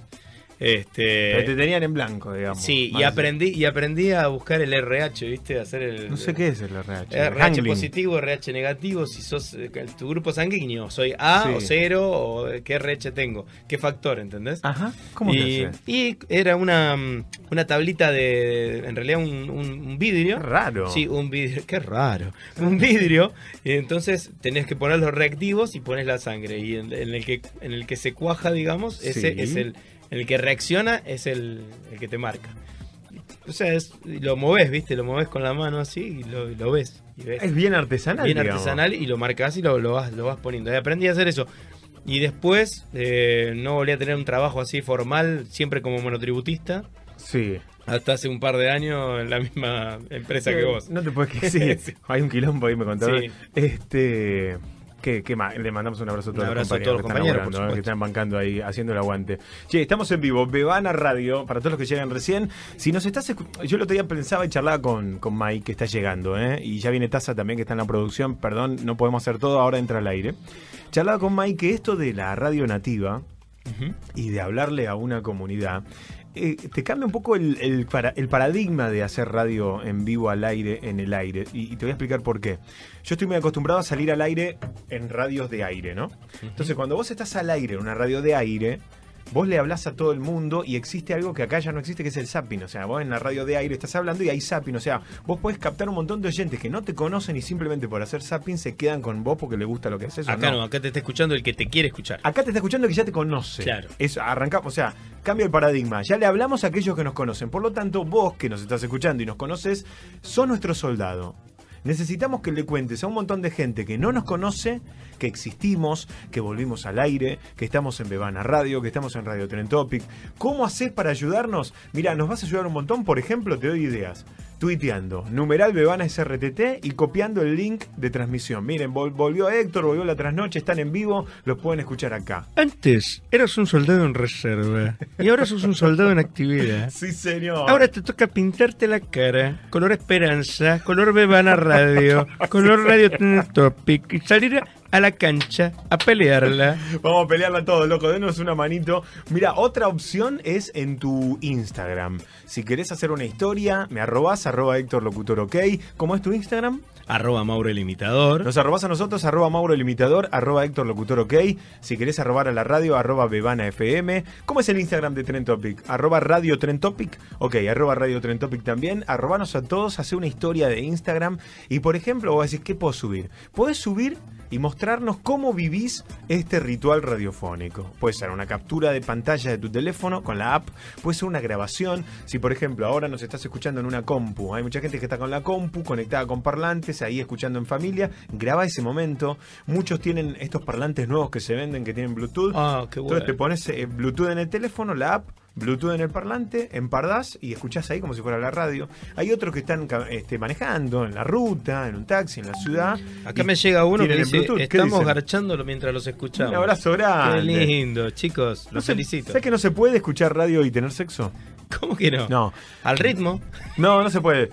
Pero te tenían en blanco, digamos. Sí, y aprendí a buscar el RH, ¿viste? Hacer el... No sé qué es el RH. RH positivo, RH negativo, si sos tu grupo sanguíneo, soy A o 0, o qué RH tengo, qué factor, ¿entendés? Ajá, ¿cómo te haces? Y era una tablita en realidad un vidrio. Qué raro. Sí, un vidrio, qué raro. Un vidrio, y entonces tenés que poner los reactivos y pones la sangre, y en el que se cuaja, digamos, ese es el que reacciona, es el que te marca. O sea, lo movés, ¿viste? Lo movés con la mano así y lo ves. Es bien artesanal, artesanal, y lo marcás y lo vas poniendo. Y aprendí a hacer eso. Y después no volví a tener un trabajo así formal, siempre como monotributista. Sí. Hasta hace un par de años en la misma empresa que vos. No te puedes decir. Sí. Hay un quilombo ahí, me contaron. Sí. ¿Qué más? Le mandamos un abrazo a todos los compañeros que están bancando ahí, haciendo el aguante. Che, estamos en vivo, Bebana Radio, para todos los que llegan recién. Si nos estás escuchando, yo el otro día pensaba y charlaba con Mike, que está llegando, y ya viene Taza también, que está en la producción. Perdón, no podemos hacer todo, ahora entra al aire. Charlaba con Mike que esto de la radio nativa y de hablarle a una comunidad... te cambia un poco el paradigma de hacer radio en vivo al aire, en el aire. Y te voy a explicar por qué. Yo estoy muy acostumbrado a salir al aire en radios de aire, ¿no? Entonces, cuando vos estás al aire en una radio de aire, vos le hablás a todo el mundo y existe algo que acá ya no existe, que es el zapping. O sea, vos en la radio de aire estás hablando y hay zapping. O sea, vos podés captar un montón de oyentes que no te conocen y simplemente por hacer zapping se quedan con vos porque les gusta lo que haces. Acá no, acá te está escuchando el que te quiere escuchar. Acá te está escuchando el que ya te conoce. Claro. Arrancamos, o sea, cambia el paradigma. Ya le hablamos a aquellos que nos conocen. Por lo tanto, vos que nos estás escuchando y nos conoces, sos nuestro soldado. Necesitamos que le cuentes a un montón de gente que no nos conoce, que existimos, que volvimos al aire, que estamos en Bebana Radio, que estamos en Radio Trend Topic. ¿Cómo haces para ayudarnos? Mira, nos vas a ayudar un montón. Por ejemplo, te doy ideas. Tuiteando, numeral Bebana SRTT y copiando el link de transmisión. Miren, volvió Héctor, volvió la trasnoche, están en vivo, los pueden escuchar acá. Antes eras un soldado en reserva y ahora sos un soldado en actividad. Sí, señor. Ahora te toca pintarte la cara, color esperanza, color Bebana Radio, color Radio Trend Topic y salir a la cancha a pelearla. Vamos a pelearla todos, loco, denos una manito. Mira, otra opción es en tu Instagram. Si querés hacer una historia, me arrobás, @Héctor Locutor OK. ¿Cómo es tu Instagram? @Mauro el Imitador. Nos arrobás a nosotros, @Mauro el Imitador, @Héctor Locutor OK. Si querés arrobar a la radio, @Bebana FM. ¿Cómo es el Instagram de Trend Topic? @Radio Trend Topic. Ok, @Radio Trend Topic también. Arrobanos a todos, hacer una historia de Instagram. Y por ejemplo, vos decís, ¿qué puedo subir? Podés subir y mostrarnos cómo vivís este ritual radiofónico. Puede ser una captura de pantalla de tu teléfono con la app, puede ser una grabación. Si por ejemplo ahora nos estás escuchando en una compu, hay mucha gente que está con la compu conectada con parlantes, ahí escuchando en familia, graba ese momento. Muchos tienen estos parlantes nuevos que se venden que tienen Bluetooth. Qué bueno. Entonces te pones Bluetooth en el teléfono, la app, Bluetooth en el parlante, empardás y escuchás ahí como si fuera la radio. Hay otros que están manejando en la ruta, en un taxi, en la ciudad. Acá me llega uno que dice, estamos garchándolo mientras los escuchamos. Un abrazo grande. Qué lindo, chicos, los felicito. ¿Sabes que no se puede escuchar radio y tener sexo? ¿Cómo que no? No. ¿Al ritmo? No, no se puede.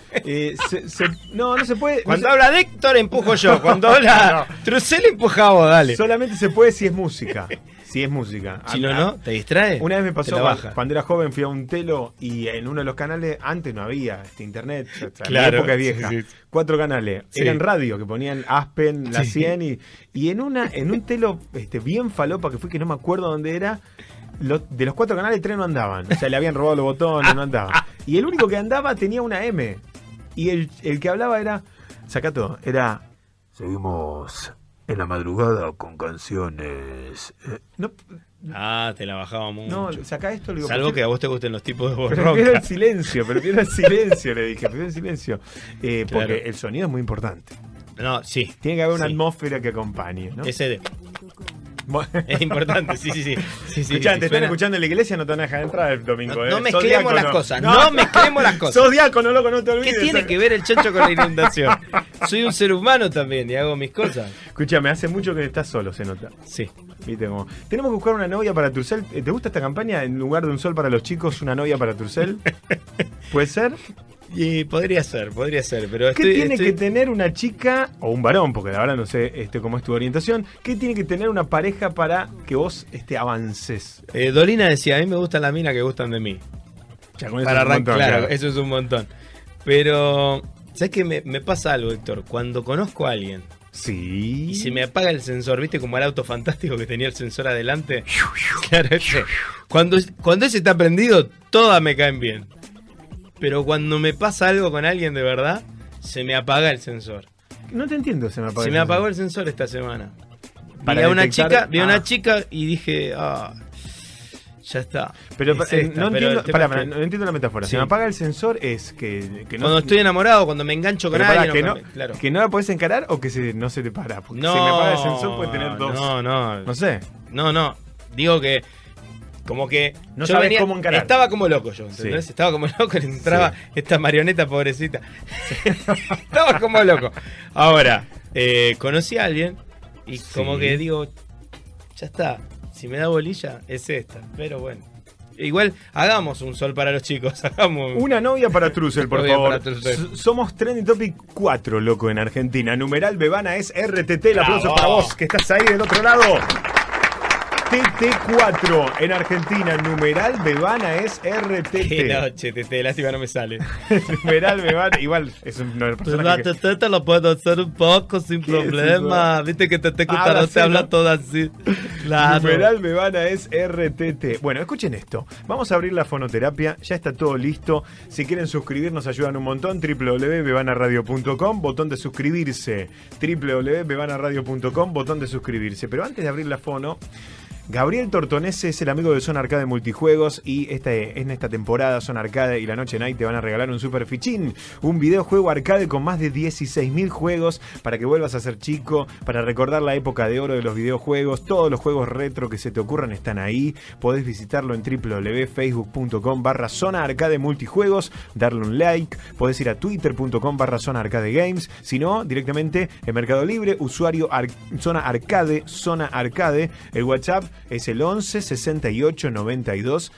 No se puede. Cuando habla de Héctor, empujo yo. Cuando habla Trucel, empuja vos, dale. Solamente se puede si es música. Si es música. Si no, ¿te distrae? Una vez me pasó cuando era joven, fui a un telo y en uno de los canales, antes no había internet, claro, la época es vieja, sí. 4 canales, eran radio, que ponían Aspen, la 100 y en un telo bien falopa que fue, que no me acuerdo dónde era, de los 4 canales 3 no andaban, o sea, le habían robado los botones, no andaba. Y el único que andaba tenía una M. Y el que hablaba era, saca todo, era... Seguimos en la madrugada con canciones. No. Ah, te la bajaba mucho. No, saca esto. Le digo, salvo que a vos te gusten los tipos de voz roca. Prefiero el silencio, le dije. Prefiero el silencio. Porque el sonido es muy importante. No, sí. Tiene que haber una atmósfera que acompañe, ¿no? Ese de... Es importante, sí. Escuchá, te están escuchando en la iglesia, no te van a dejar entrar el domingo. No mezclemos las cosas, no mezclemos las cosas. Sos diácono, loco, no te olvides. ¿Qué tiene que ver el chancho con la inundación? Soy un ser humano también y hago mis cosas. Escuchame, hace mucho que estás solo, se nota. Sí. ¿Viste cómo? Tenemos que buscar una novia para Turcel. ¿Te gusta esta campaña? En lugar de un sol para los chicos, una novia para Turcel. ¿Puede ser? Y podría ser, pero ¿qué tiene que tener una chica o un varón? Porque la verdad no sé cómo es tu orientación. ¿Qué tiene que tener una pareja para que vos avances? Dolina decía, a mí me gustan las minas que gustan de mí. Ya, con eso para arrancar, claro, eso es un montón. Pero, ¿sabes qué? Me pasa algo, Héctor. Cuando conozco a alguien, sí, y se me apaga el sensor, ¿viste? Como el auto fantástico que tenía el sensor adelante. Claro, ese. Cuando ese está prendido, todas me caen bien. Pero cuando me pasa algo con alguien de verdad, se me apaga el sensor. No te entiendo, se me apagó el sensor esta semana. Vi a una chica y dije, ya está. Pero no entiendo la metáfora. Sí. Se me apaga el sensor es que no, cuando estoy enamorado, cuando me engancho con alguien. Que no la podés encarar o que no se te para. Porque si me apaga el sensor puede tener dos. No sé. No. Digo que como que no sabes cómo encarar. Estaba como loco yo, ¿entendés? Sí. Estaba como loco, entraba esta marioneta pobrecita. Estaba como loco. Ahora, conocí a alguien y como que digo, ya está, si me da bolilla es esta, pero bueno. Igual, hagamos un sol para los chicos. Hagamos una novia para Trussell, por favor. Somos Trending Topic 4, loco, en Argentina. Numeral Bebana es RTT. El aplauso para vos, que estás ahí del otro lado. TT4 en Argentina, numeral Bebana es RTT. Qué noche, TT, lástima no me sale. Numeral Bebana, igual es una persona que... TT te lo puedo hacer un poco sin problema. Viste que TT Cutarón te habla todo así. Claro. Numeral Bebana es RTT. Bueno, escuchen esto. Vamos a abrir la fonoterapia, ya está todo listo. Si quieren suscribir nos ayudan un montón. www.bebanaradio.com, botón de suscribirse. www.bebanaradio.com, botón de suscribirse. Pero antes de abrir la fono, Gabriel Tortonese es el amigo de Zona Arcade Multijuegos y en esta temporada Zona Arcade y la Noche Night te van a regalar un super fichín, un videojuego arcade con más de 16.000 juegos para que vuelvas a ser chico, para recordar la época de oro de los videojuegos. Todos los juegos retro que se te ocurran están ahí. Podés visitarlo en www.facebook.com/Zona Arcade Multijuegos, darle un like. Podés ir a twitter.com/Zona Arcade Games. Si no, directamente en Mercado Libre, usuario Zona Arcade. El WhatsApp es el 11 68 92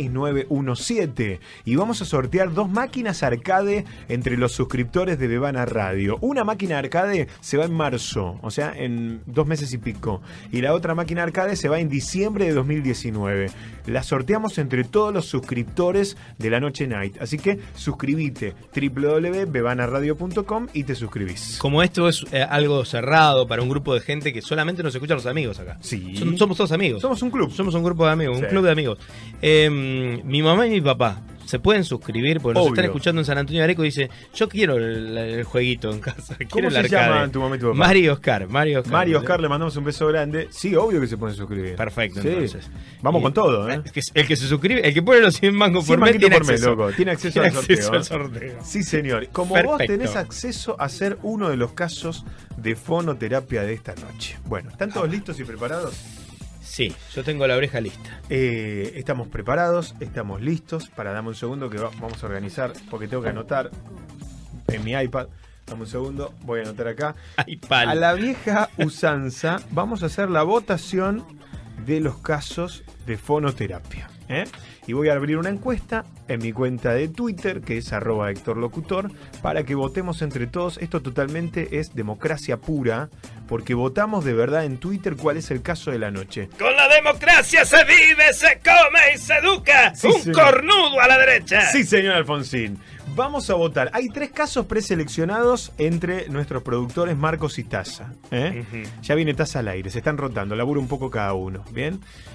6917 y vamos a sortear 2 máquinas arcade entre los suscriptores de Bebana Radio. Una máquina arcade se va en marzo, o sea, en 2 meses y pico, y la otra máquina arcade se va en diciembre de 2019. La sorteamos entre todos los suscriptores de la Noche Night, así que suscribite www.bebanaradio.com y te suscribís. Como esto es algo cerrado para un grupo de gente que solamente nos escuchan los amigos acá. Sí. Somos todos amigos. Somos un club. Somos un grupo de amigos, un club de amigos. Mi mamá y mi papá se pueden suscribir porque nos están escuchando en San Antonio de Areco y dice, yo quiero el jueguito en casa. ¿Cómo se llaman tu mamá y tu papá? Mari y Oscar. Mari y Oscar, le mandamos un beso grande. Sí, obvio que se pueden suscribir. Perfecto, entonces. Vamos con todo, ¿eh? El que se suscribe, el que pone los 100 mangos por mes tiene acceso. Loco. Tiene acceso al sorteo. Sí, señor. Como vos tenés acceso a ser uno de los casos de fonoterapia de esta noche. Bueno, ¿están todos listos y preparados? Sí, yo tengo la oreja lista. Estamos preparados, estamos listos. Dame un segundo que vamos a organizar, porque tengo que anotar en mi iPad. Dame un segundo, voy a anotar acá. iPad. A la vieja usanza, vamos a hacer la votación de los casos de fonoterapia. Y voy a abrir una encuesta en mi cuenta de Twitter, que es @HéctorLocutor, para que votemos entre todos. Esto totalmente es democracia pura, porque votamos de verdad en Twitter cuál es el caso de la noche. Con la democracia se vive, se come y se educa. Sí, un señor. Cornudo a la derecha. Sí, señor Alfonsín. Vamos a votar. Hay 3 casos preseleccionados entre nuestros productores Marcos y Taza. Ya viene Taza al aire, se están rotando, laburo un poco cada uno. ¿Bien?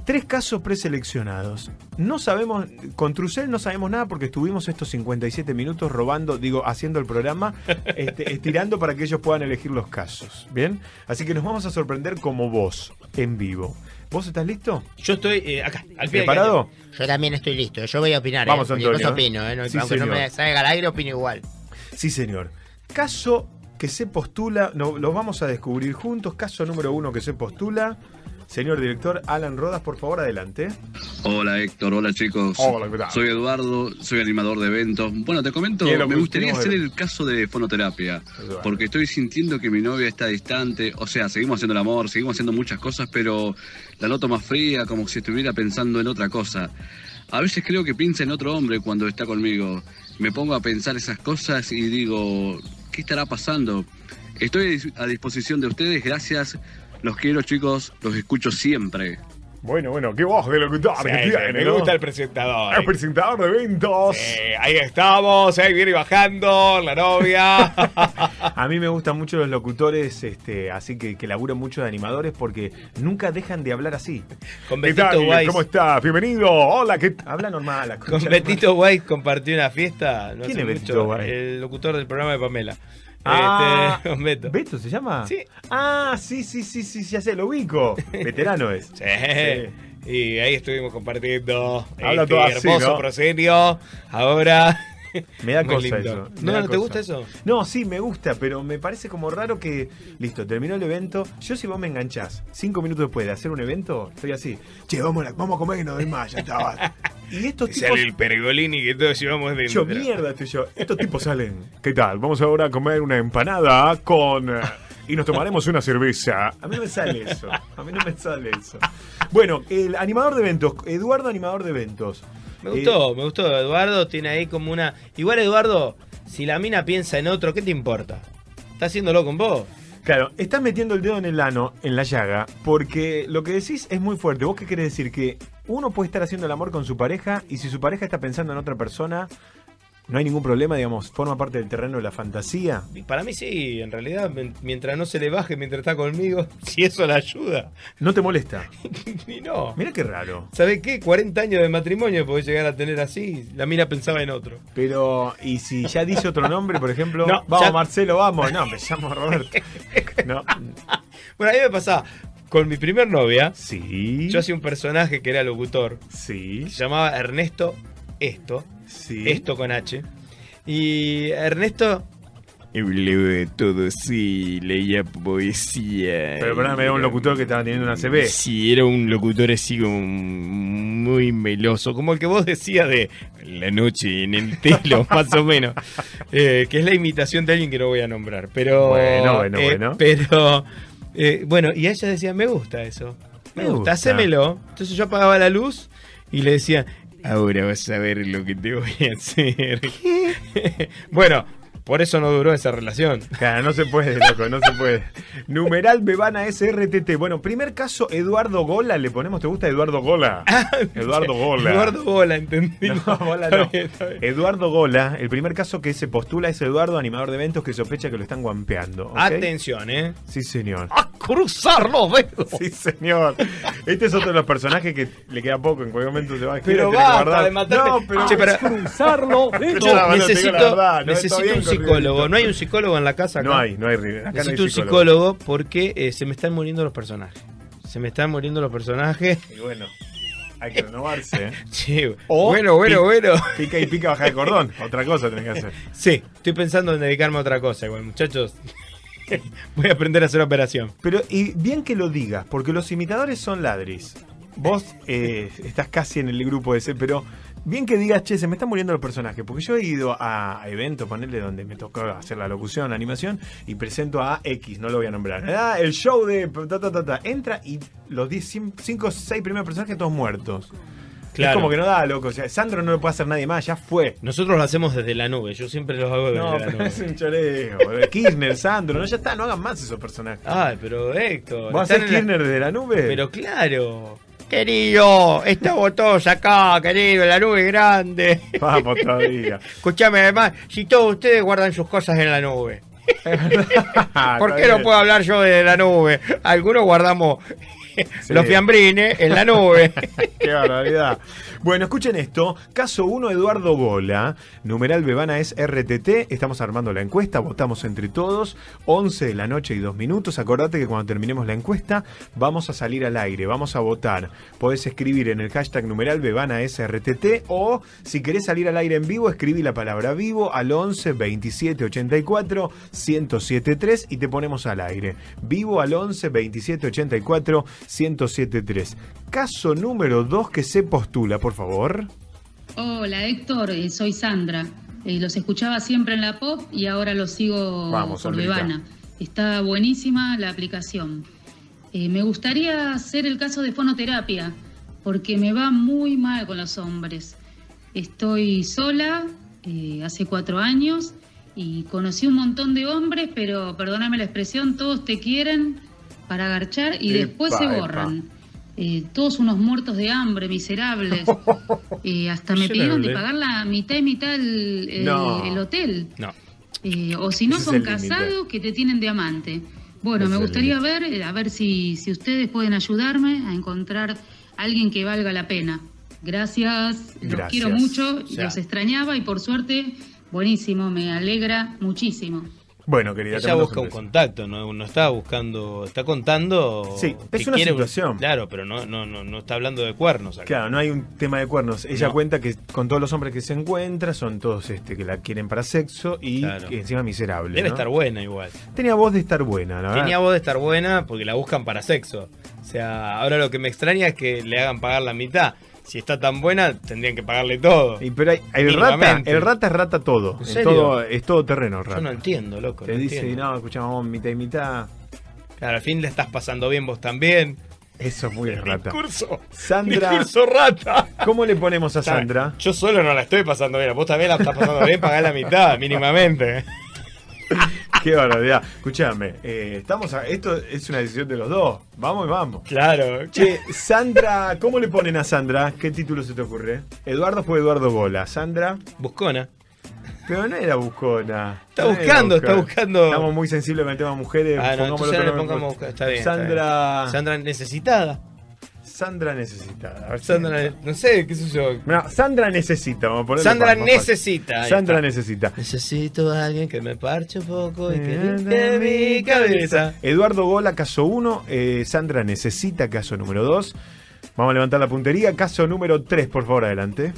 3 casos preseleccionados. No sabemos, con Trussell no sabemos nada porque estuvimos estos 57 minutos haciendo el programa, estirando para que ellos puedan elegir los casos. ¿Bien? Así que nos vamos a sorprender como vos, en vivo. ¿Vos estás listo? Yo estoy acá, al pie. ¿Preparado? Yo también estoy listo. Yo voy a opinar. Vamos, Antonio. Yo opino, Sí, aunque señor. no me salga al aire, opino igual. Sí, señor. Caso que se postula, los vamos a descubrir juntos. Caso número 1 que se postula. Señor director Alan Rodas, por favor, adelante. Hola Héctor, hola chicos. Hola, ¿qué tal? Soy Eduardo, soy animador de eventos. Bueno, te comento, me gustaría hacer el caso de fonoterapia, porque estoy sintiendo que mi novia está distante, o sea, seguimos haciendo el amor, seguimos haciendo muchas cosas, pero la noto más fría, como si estuviera pensando en otra cosa. A veces creo que piensa en otro hombre cuando está conmigo. Me pongo a pensar esas cosas y digo, ¿qué estará pasando? Estoy a disposición de ustedes, gracias. Los quiero, chicos, los escucho siempre. Bueno, qué voz de locutor que tiene, me gusta el presentador. El presentador de eventos. Ahí estamos, ahí viene bajando la novia. A mí me gustan mucho los locutores, así que laburan mucho de animadores porque nunca dejan de hablar así. Con Betito Weiss. ¿Cómo estás? Bienvenido. Hola, ¿qué tal? Habla normal. Con Betito Weiss compartí una fiesta. No ¿Quién hace es mucho, Betito Weiss? El locutor del programa de Pamela. Con Beto. ¿Beto se llama? Sí. Ah, sí, ya sé, lo ubico. Veterano es. Sí. Y ahí estuvimos compartiendo Habla todo así, hermoso ¿no? proscenio. Ahora... Me da muy cosa lindo. eso. ¿No te gusta eso? No, sí, me gusta, pero me parece como raro que... Listo, terminó el evento. Yo si vos me enganchás 5 minutos después de hacer un evento, estoy así. Che, vamos a comer que no doy más, ya está. Y estos tipos... Sale el pergolini que todos llevamos dentro. Yo, mierda, estoy yo. Estos tipos salen. ¿Qué tal? Vamos ahora a comer una empanada con... y nos tomaremos una cerveza. A mí no me sale eso. Bueno, el animador de eventos. Eduardo, animador de eventos. Me gustó. Eduardo tiene ahí como una... Igual, Eduardo, si la mina piensa en otro, ¿qué te importa? ¿Está haciéndolo con vos? Claro, estás metiendo el dedo en el ano, en la llaga, porque lo que decís es muy fuerte. ¿Vos qué querés decir? Que uno puede estar haciendo el amor con su pareja y si su pareja está pensando en otra persona... No hay ningún problema, digamos, forma parte del terreno de la fantasía. Para mí sí, en realidad, mientras no se le baje, mientras está conmigo, si eso la ayuda. ¿No te molesta? Y no. Mira qué raro. ¿Sabés qué? 40 años de matrimonio podés llegar a tener así. La mina pensaba en otro. Pero, ¿y si ya dice otro nombre, por ejemplo? No, vamos, ya... Marcelo, vamos. No, me llamo Roberto. No. Bueno, a mí me pasaba. Con mi primer novia, sí. Yo hacía un personaje que era locutor. Sí. Se llamaba Ernesto Esto. Sí. Esto con H. Y Ernesto... Hablaba de todo, sí, leía poesía. Pero perdóname, era un locutor que estaba teniendo una CB. Sí, era un locutor así como muy meloso, como el que vos decías de La noche en el telo, más o menos. Que es la imitación de alguien que no voy a nombrar. Pero bueno. Pero, bueno, y ella decía, me gusta eso. Me gusta, hacémelo. Entonces yo apagaba la luz y le decía... Ahora vas a ver lo que te voy a hacer. Bueno, por eso no duró esa relación. Claro, no se puede, loco, no se puede. Numeral Bebana SRTT. Bueno, primer caso, Eduardo Gola. ¿Le ponemos, te gusta Eduardo Gola? Eduardo Gola. Eduardo Gola, entendí. No, Gola no. Está bien. Eduardo Gola, el primer caso que se postula es Eduardo, animador de eventos que sospecha que lo están guampeando. ¿Okay? Atención, Sí, señor. ¡A cruzar los dedos! Sí, señor. Este es otro de los personajes que le queda poco, en cualquier momento se va a escribir. Pero basta de matarme. No, pero para cruzar los dedos. Necesito un psicólogo. ¿No hay un psicólogo en la casa acá? No hay. Acá necesito un psicólogo porque se me están muriendo los personajes. Y bueno, hay que renovarse. Sí. O bueno. Pica y pica, baja de cordón. Otra cosa tenés que hacer. Sí, estoy pensando en dedicarme a otra cosa igual, muchachos. Voy a aprender a hacer operación. Pero, y bien que lo digas, porque los imitadores son ladris. Vos estás casi en el grupo ese, pero bien que digas, che, se me están muriendo los personajes. Porque yo he ido a eventos, ponerle donde me tocó hacer la locución, la animación, y presento a X, no lo voy a nombrar. El show de... Entra y los 5 o 6 primeros personajes todos muertos. Claro. Es como que no da, loco. O sea, Sandro no lo puede hacer nadie más, ya fue. Nosotros lo hacemos desde la nube. Yo siempre los hago desde la nube. Es un choreo. Kirchner, Sandro, no, ya está, no hagan más esos personajes. Ay, pero Héctor. ¿Vos hacés Kirchner desde la nube? Pero claro. Querido, estamos todos acá, querido, en la nube grande. Vamos todavía. Escuchame, además, si todos ustedes guardan sus cosas en la nube. ¿Por qué no puedo hablar yo de la nube? Algunos guardamos Sí. Los fiambrines en la nube. Qué barbaridad. Bueno, escuchen esto. Caso 1, Eduardo Gola. Numeral Bebana es RTT. Estamos armando la encuesta. Votamos entre todos. 11 de la noche y 2 minutos. Acordate que cuando terminemos la encuesta vamos a salir al aire. Vamos a votar. Podés escribir en el hashtag numeral Bebana es RTT. O si querés salir al aire en vivo, escribí la palabra vivo al 11 27 84 1073 y te ponemos al aire. Vivo al 11 27 84 1073. Caso número 2 que se postula, por favor. Hola Héctor, soy Sandra. Los escuchaba siempre en la Pop y ahora los sigo por Bebana. Está buenísima la aplicación. Me gustaría hacer el caso de fonoterapia porque me va muy mal con los hombres. Estoy sola hace 4 años y conocí un montón de hombres, pero perdóname la expresión, todos te quieren para agarchar y después se borran. Todos unos muertos de hambre, miserables. Hasta me pidieron de pagar la mitad y mitad el hotel. No. O si no, son casados que te tienen de amante. Bueno, me gustaría ver si ustedes pueden ayudarme a encontrar a alguien que valga la pena. Gracias, los quiero mucho, los extrañaba y por suerte, buenísimo, me alegra muchísimo. Bueno, querida, ella busca un contacto, no está buscando, está contando. Sí, es una situación. Claro, pero no está hablando de cuernos acá. Claro, no hay un tema de cuernos. Ella cuenta que con todos los hombres que se encuentra son todos que la quieren para sexo y que encima miserable. Debe estar buena igual. Tenía voz de estar buena, ¿no? Tenía voz de estar buena porque la buscan para sexo. O sea, ahora lo que me extraña es que le hagan pagar la mitad. Si está tan buena, tendrían que pagarle todo. Pero el rata es rata todo. Es todo terreno, rata. Yo no entiendo, loco. Te dice, escuchamos mitad y mitad. Claro, al fin le estás pasando bien vos también. Eso es muy rata. Sandra. Discurso rata. ¿Cómo le ponemos a Sandra? Yo solo no la estoy pasando bien. Vos también la estás pasando bien, pagá la mitad, mínimamente. Qué barbaridad. Escuchame, esto es una decisión de los dos. Vamos y vamos. Claro. Che, Sandra, ¿cómo le ponen a Sandra? ¿Qué título se te ocurre? Eduardo fue Eduardo Gola. Sandra. Buscona. Pero no era buscona. Está buscando. Estamos muy sensibles con el tema mujeres. Entonces le pongamos. Está bien. Sandra necesitada. Sandra necesita. Sandra, no sé, qué sé yo. No, Sandra necesita. Vamos a ponerle Sandra necesita. Sandra necesita. Necesito a alguien que me parche un poco y que limpie mi cabeza. Eduardo Gola, caso 1. Sandra necesita, caso número 2. Vamos a levantar la puntería. Caso número 3, por favor, adelante.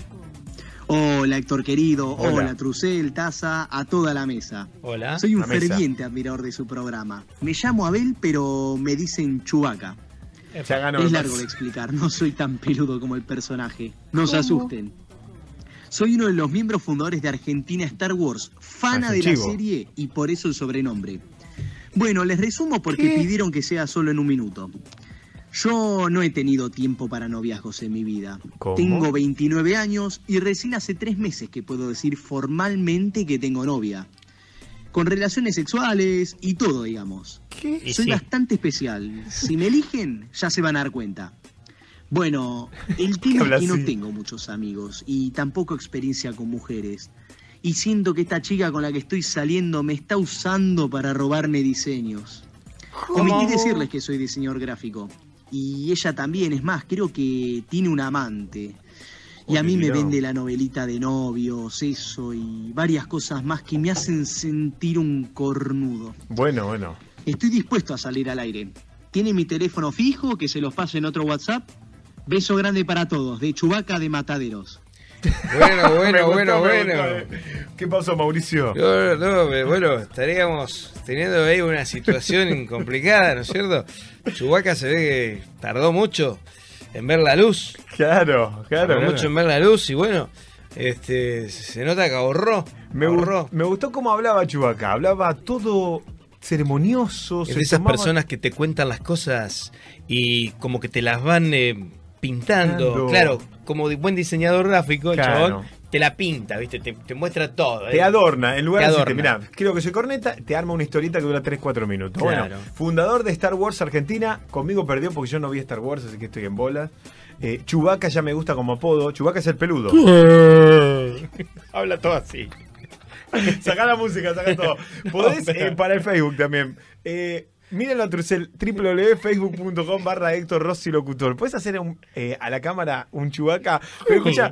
Hola Héctor querido, hola Trucel, Taza, a toda la mesa. Hola. Soy un ferviente admirador de su programa. Me llamo Abel, pero me dicen Chewbacca. Es largo de explicar, no soy tan peludo como el personaje. No se asusten. Soy uno de los miembros fundadores de Argentina Star Wars, fana de la serie y por eso el sobrenombre. Bueno, les resumo porque pidieron que sea solo en un minuto. Yo no he tenido tiempo para noviazgos en mi vida. ¿Cómo? Tengo 29 años y recién hace 3 meses que puedo decir formalmente que tengo novia. Con relaciones sexuales y todo, digamos. ¿Qué? Soy bastante especial. Si me eligen, ya se van a dar cuenta. Bueno, el tema es que no tengo muchos amigos y tampoco experiencia con mujeres. Y siento que esta chica con la que estoy saliendo me está usando para robarme diseños. Omití decirles que soy diseñador gráfico. Y ella también, es más, creo que tiene un amante. Y a mí me vende la novelita de novios, eso y varias cosas más que me hacen sentir un cornudo. Bueno. Estoy dispuesto a salir al aire. ¿Tiene mi teléfono fijo que se los pase en otro WhatsApp? Beso grande para todos, de Chewbacca de Mataderos. Bueno. ¿Qué pasó, Mauricio? Bueno, estaríamos teniendo ahí una situación complicada, ¿no es cierto? Chewbacca se ve que tardó mucho en ver la luz. Claro. Mucho en ver la luz y bueno, se nota que ahorró. Me gustó cómo hablaba Chewbacca. Hablaba todo ceremonioso. Es de esas personas que te cuentan las cosas y como que te las van pintando. Claro, como buen diseñador gráfico, el chabón te la pinta, ¿viste? Te muestra todo. Te adorna. En lugar de decirte, mirá, creo que soy corneta, te arma una historieta que dura 3-4 minutos. Claro. Bueno, fundador de Star Wars Argentina, conmigo perdió porque yo no vi Star Wars, así que estoy en bolas. Chewbacca ya me gusta como apodo. Chewbacca es el peludo. Habla todo así. Sacá la música, sacá todo. Podés para el Facebook también. Mírenlo a Trucel, www.facebook.com/Héctor Rossi Locutor. ¿Puedes hacer a la cámara un Chewbacca? Pero escucha,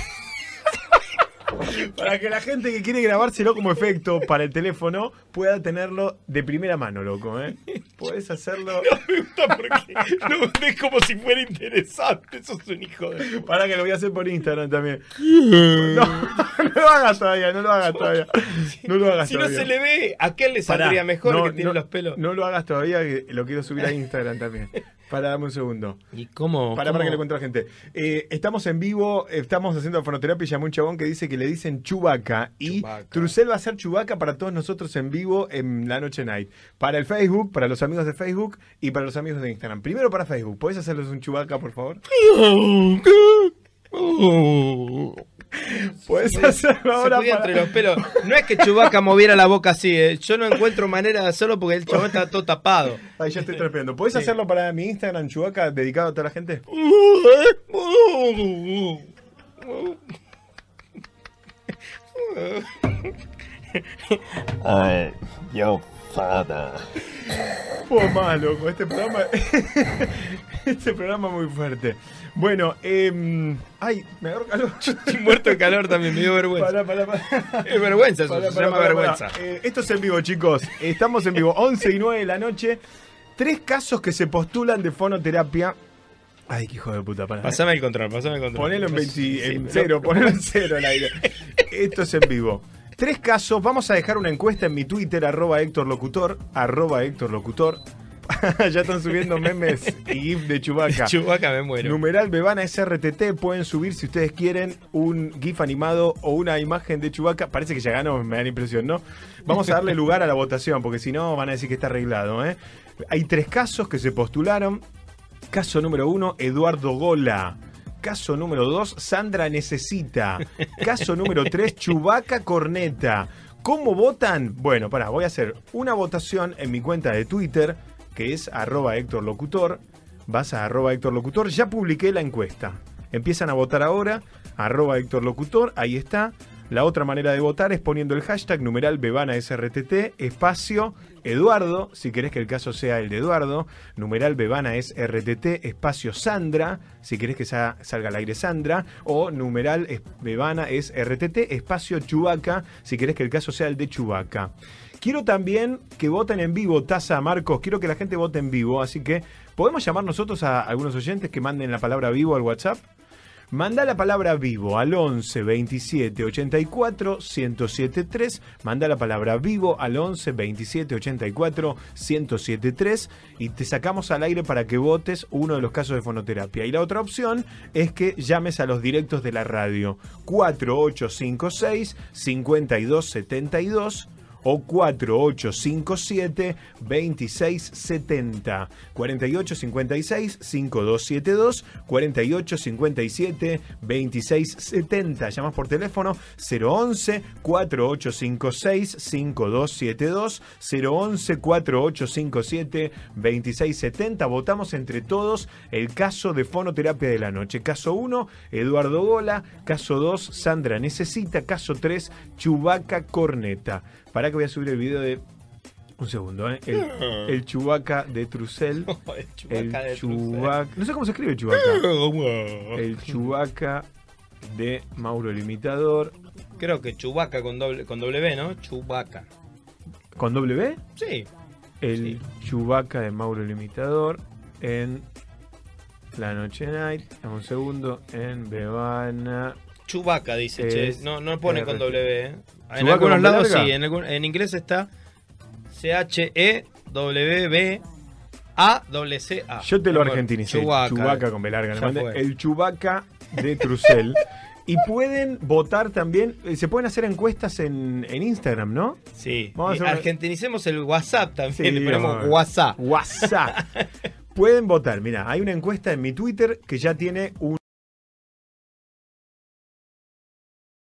para que la gente que quiere grabárselo como efecto para el teléfono pueda tenerlo de primera mano, loco, ¿eh? Podés hacerlo. No me gusta porque no es como si fuera interesante. Sos un hijo de. Para que lo voy a hacer por Instagram también. No lo hagas todavía, no lo hagas todavía. No lo hagas si todavía. No se le ve, ¿a qué le saldría mejor que tiene los pelos? No lo hagas todavía, que lo quiero subir a Instagram también. Para, dame un segundo. ¿Y cómo? Para que le cuente a la gente. Estamos en vivo, estamos haciendo fonoterapia y llamó un chabón que dice que le dicen Chewbacca. Y Trucel va a ser Chewbacca para todos nosotros en vivo en la noche night. Para el Facebook, para los amigos de Facebook y para los amigos de Instagram. Primero para Facebook. ¿Podés hacerles un Chewbacca, por favor? Puedes hacerlo ahora entre los pelos. No es que Chewbacca moviera la boca así, yo no encuentro manera de hacerlo porque el chabón está todo tapado. Ahí ya estoy trapeando. ¿Podés hacerlo para mi Instagram, Chewbacca, dedicado a toda la gente? Ay, yo fada. Pues más, loco, este programa es muy fuerte. Bueno, ay, me agarro calor. Estoy muerto de calor también, me dio vergüenza. Es vergüenza eso, se llama vergüenza. Esto es en vivo, chicos. Estamos en vivo, 11 y 9 de la noche. 3 casos que se postulan de fonoterapia. Ay, qué hijo de puta, para. Pasame el control. Ponelo en cero, ponelo en cero al aire. Esto es en vivo. 3 casos, vamos a dejar una encuesta en mi Twitter, @HéctorLocutor. Ya están subiendo memes y GIF de Chewbacca. Chewbacca me muero. Numeral Bebana SRTT. Pueden subir, si ustedes quieren, un GIF animado o una imagen de Chewbacca. Parece que ya ganó, me da la impresión, ¿no? Vamos a darle lugar a la votación, porque si no van a decir que está arreglado, ¿eh? Hay 3 casos que se postularon. Caso número 1, Eduardo Gola. Caso número 2, Sandra Necesita. Caso número 3, Chewbacca Corneta. ¿Cómo votan? Bueno, voy a hacer una votación en mi cuenta de Twitter, que es @HéctorLocutor. Vas a @HéctorLocutor. Ya publiqué la encuesta. Empiezan a votar ahora, @HéctorLocutor. Ahí está. La otra manera de votar es poniendo el hashtag numeral Bebana SRTT, espacio Eduardo, si querés que el caso sea el de Eduardo, numeral Bebana SRTT, espacio Sandra, si querés que salga al aire Sandra, o numeral Bebana SRTT, espacio Chewbacca, si querés que el caso sea el de Chewbacca. Quiero también que voten en vivo, Taza, Marcos, quiero que la gente vote en vivo, así que podemos llamar nosotros a algunos oyentes que manden la palabra vivo al WhatsApp. Manda la palabra vivo al 11 27 84 1073. Manda la palabra vivo al 11 27 84 1073 y te sacamos al aire para que votes uno de los casos de fonoterapia. Y la otra opción es que llames a los directos de la radio 4856 5272 o 4857-2670, 4856-5272, 4857-2670. Llamas por teléfono 011-4856-5272, 011-4857-2670. Votamos entre todos el caso de fonoterapia de la noche. Caso 1, Eduardo Gola. Caso 2, Sandra Necesita. Caso 3, Chewbacca Corneta. Para que voy a subir el video de... Un segundo, ¿eh? El Chewbacca de Trucel. El Chewbacca... No sé cómo se escribe Chewbacca. El Chewbacca de Mauro el Imitador. Creo que Chewbacca con W, ¿no? Chewbacca. ¿Con W? Sí. El Chewbacca de Mauro el Imitador en La Noche Night. Dame un segundo. En Bebana. Chewbacca dice, che. No pone con W, ¿eh? En algunos lados sí, en inglés está CHEWBACCA. Yo te lo argentinicé. Chewbacca con B larga. El Chewbacca de Trucel. Y pueden votar también, se pueden hacer encuestas en Instagram, ¿no? Sí. Argentinicemos el WhatsApp también, le ponemos WhatsApp. Pueden votar, mira, hay una encuesta en mi Twitter que ya tiene un